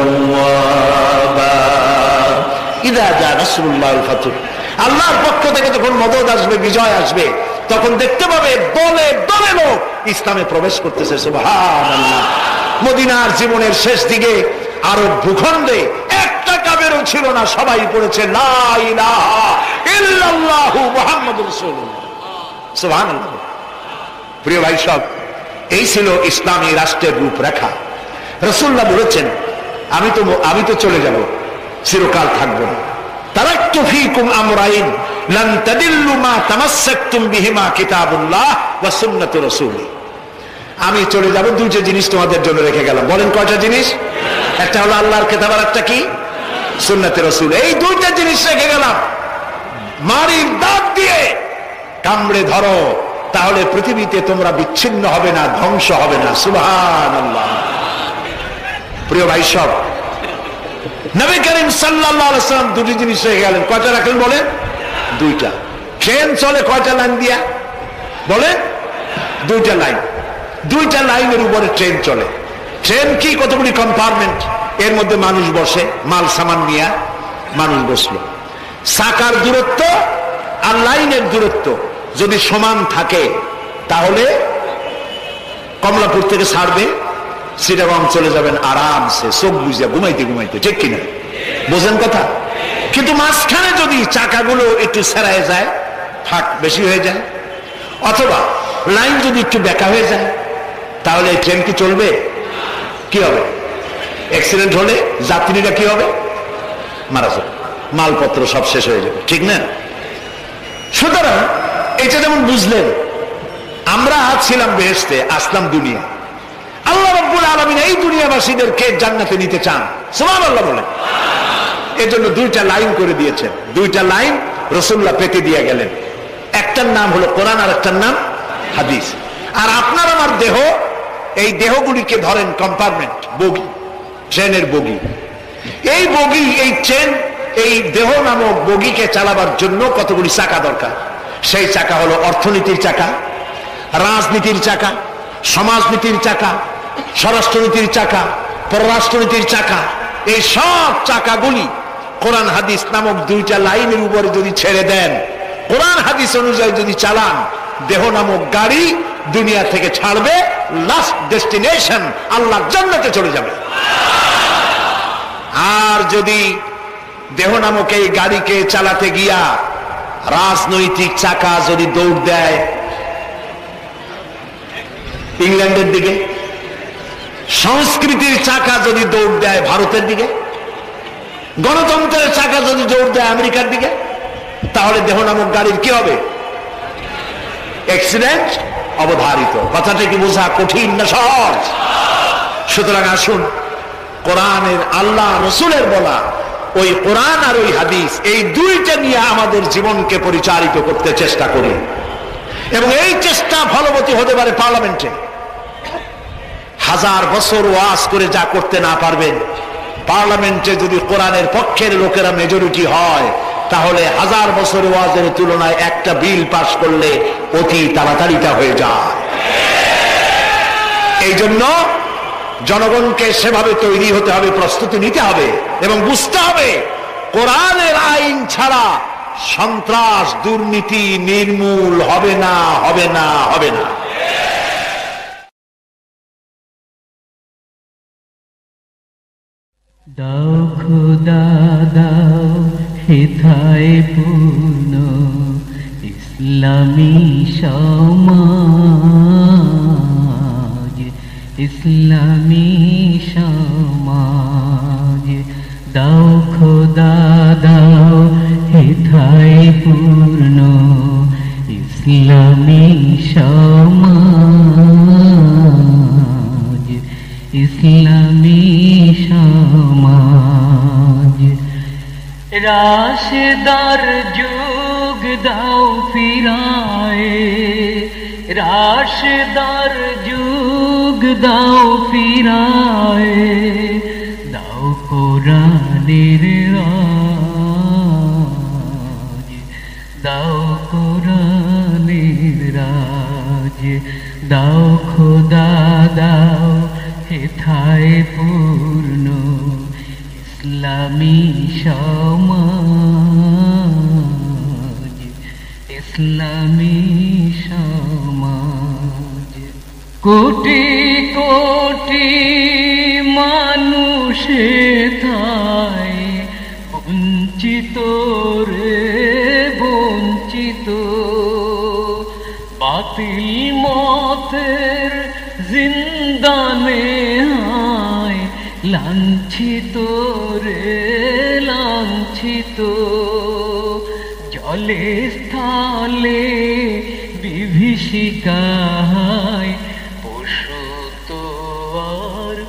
تَوَّابًا إِذَا جَاءَ نَصْرُ اللَّهِ وَالْفَتْحُ, আল্লাহর পক্ষ থেকে যখন মদদ আসবে, বিজয় আসবে, তখন দেখতে পাবে দলে দলে লোক ইসলামে প্রবেশ করতেছে। সুবহানাল্লাহ। মদিনার জীবনের শেষ দিকে আরব ভূখণ্ডে একটা কাফেরও ছিল না, সবাই পড়েছে লা ইলাহা ইল্লাল্লাহু মুহাম্মাদুর রাসূলুল্লাহ। সুবহানাল্লাহ। প্রিয় ভাই সব, এই ছিল ইসলামী রাষ্ট্রের রূপরেখা। রাসূলুল্লাহ বলেছেন, আমি তো চলে যাব, চিরকাল থাকবো না। তারাকতু ফীকুম আমরাইন লান তাদিল্লু মা তামাসসাকতুম বিহিমা কিতাবুল্লাহ ওয়া সুন্নাতু রাসূলি। আমি চলে যাব, দুইটা জিনিস তোমাদের জন্য রেখে গেলাম। বলেন কয়টা জিনিস? একটা হলো আল্লাহর কিতাব, আর একটা কি? সুন্নাতে রাসূল। এই দুইটা জিনিস রেখে গেলাম। মারির দাঁত দিয়ে কামড়ে ধরো, তাহলে পৃথিবীতে তোমরা বিচ্ছিন্ন হবে না, ধ্বংস হবে না। সুবহানাল্লাহ। প্রিয় ভাই সব, নবী করিম সাল্লাল্লাহু আলাইহি ওয়াসাল্লাম দুটি জিনিস রেখে গেলেন। কয়টা রাখলেন বলেন? দুইটা। ট্রেন চলে কয়টা লাইন দিয়া? বলেন দুইটা লাইন। দুইটা লাইনের উপরে ট্রেন চলে। ট্রেন কি? কতগুলি কম্পার্টমেন্ট, এর মধ্যে মানুষ বসে, মাল সামান নিয়ে মানুষ বসলো। চাকার দূরত্ব আর লাইনের দূরত্ব যদি সমান থাকে, তাহলে কমলাপুর থেকে ছাড়বে, চিটাগং চলে যাবেন আরামসে, চোখ বুঝিয়া ঘুমাইতে ঘুমাইতে, ঠিক কিনা? বোঝেন কথা? কিন্তু মাঝখানে যদি চাকাগুলো একটু সেরায় যায়, ফাঁক বেশি হয়ে যায়, অথবা লাইন যদি একটু বেঁকা হয়ে যায়, তাহলে ট্রেন কি চলবে? কি হবে? অ্যাক্সিডেন্ট হলে যাত্রীরা কি হবে? মারা যাবে, মালপত্র সব শেষ হয়ে যাবে, ঠিক না? সুতরাং এটা যেমন বুঝলেন, আমরা ছিলাম বেহেশতে, আসলাম দুনিয়া। আল্লাহ রাব্বুল আলামিন এই দুনিয়াবাসীদেরকে জান্নাতে নিতে চান, সুবহানাল্লাহ বলে। এর জন্য দুইটা লাইন করে দিয়েছেন, দুইটা লাইন রাসূলুল্লাহ পেতে দিয়ে গেলেন। একটার নাম হলো কোরআন, আর একটার নাম হাদিস। আর আপনার আমার দেহ, এই দেহগুলিকে ধরেন কম্পার্টমেন্ট, বগি, ট্রেনের বগি। এই বগি, এই ট্রেন, এই দেহ নামক বগিকে চালাবার জন্য কতগুলি চাকা দরকার। সেই চাকা হলো অর্থনীতির চাকা, রাজনীতির চাকা, সমাজনীতির চাকা, স্বরাষ্ট্রনীতির চাকা, পররাষ্ট্রনীতির চাকা। এই সব চাকাগুলি কোরআন হাদিস নামক দুইটা লাইনের উপরে যদি ছেড়ে দেন, কোরআন হাদিস অনুযায়ী যদি চালান, দেহ নামক গাড়ি দুনিয়া থেকে ছাড়বে, লাস্ট ডেস্টিনেশন আল্লাহর জান্নাতে চলে যাবে। আর যদি দেহ নামক এই গাড়িকে চালাতে গিয়া রাজনৈতিক চাকা যদি দৌড় দেয় ইংল্যান্ডের দিকে, সংস্কৃতির চাকা যদি দৌড় দেয় ভারতের দিকে, গণতন্ত্রের চাকা যদি দৌড় দেয় আমেরিকার দিকে, তাহলে দেহ নামক গাড়ির কি হবে? অ্যাক্সিডেন্ট অবধারিত। কথাটা কি বোঝা কঠিন না সহজ? সুতরাং আসুন, কোরআনের, আল্লাহ রসুলের বলা ওই কোরআন আর ওই হাদিস, এই দুইটা নিয়ে আমাদের জীবনকে পরিচালিত করতে চেষ্টা করি। এবং এই চেষ্টা ফলবতী হতে পারে পার্লামেন্টে। 1000 বছর ওয়াজ করে যা করতে না পারবেন, পার্লামেন্টে যদি কোরআনের পক্ষের লোকেরা মেজরিটি হয়, তাহলে 1000 বছর ওয়াজের তুলনায় একটা বিল পাস করলে অতি তাড়াতাড়িটা হয়ে যায়। এই জন্য জনগণকে সেভাবে তৈরি হতে হবে, প্রস্তুতি নিতে হবে এবং বুঝতে হবে কোরআনের আইন ছাড়া সন্ত্রাস, দুর্নীতি নির্মূল হবে না, হবে না, হবে না। দাও খোদা দাও হেথায় পূর্ণ ইসলামী সমাজ, ইসলামী সমাজ। দাও খোদা দাও হেথায় পূর্ণ ইসলামী সমাজ, ইসলামী সমাজ। রাশেদার যুগ দাও ফিরায়ে, রাশেদার যুগ দাও ফিরায়ে, দাও কোরআনের রাজ, দাও কোরআনের রাজ। দাও খোদা দাও হেথায় পূর্ণ ইসলামী সমাজ, ইসলামী সমাজ। কোটি কোটি মানুষ হেথায় বঞ্চিত রে বঞ্চিত, বাতিল মতের জিন্দানে হায় লাঞ্ছিত রে লাঞ্ছিত। জলে স্থলে বিভীষিকায় পশু তো আর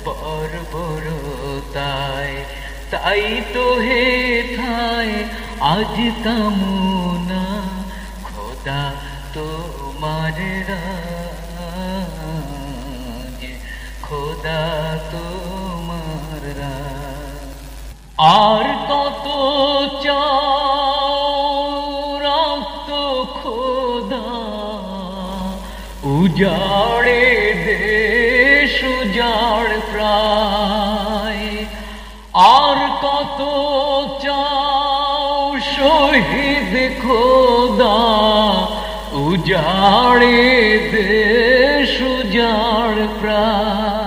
বর্বরতায়, তাই তো হেথায় আজ কামনা খোদা তোমার রাজ, খোদা তোমার রাজ। আর কত রক্ত খোদা উজাড়ে দেশ উজাড় প্রায়, আর কত চাও শহীদ খোদা উজাড়ে দেশ উজাড় প্রায়।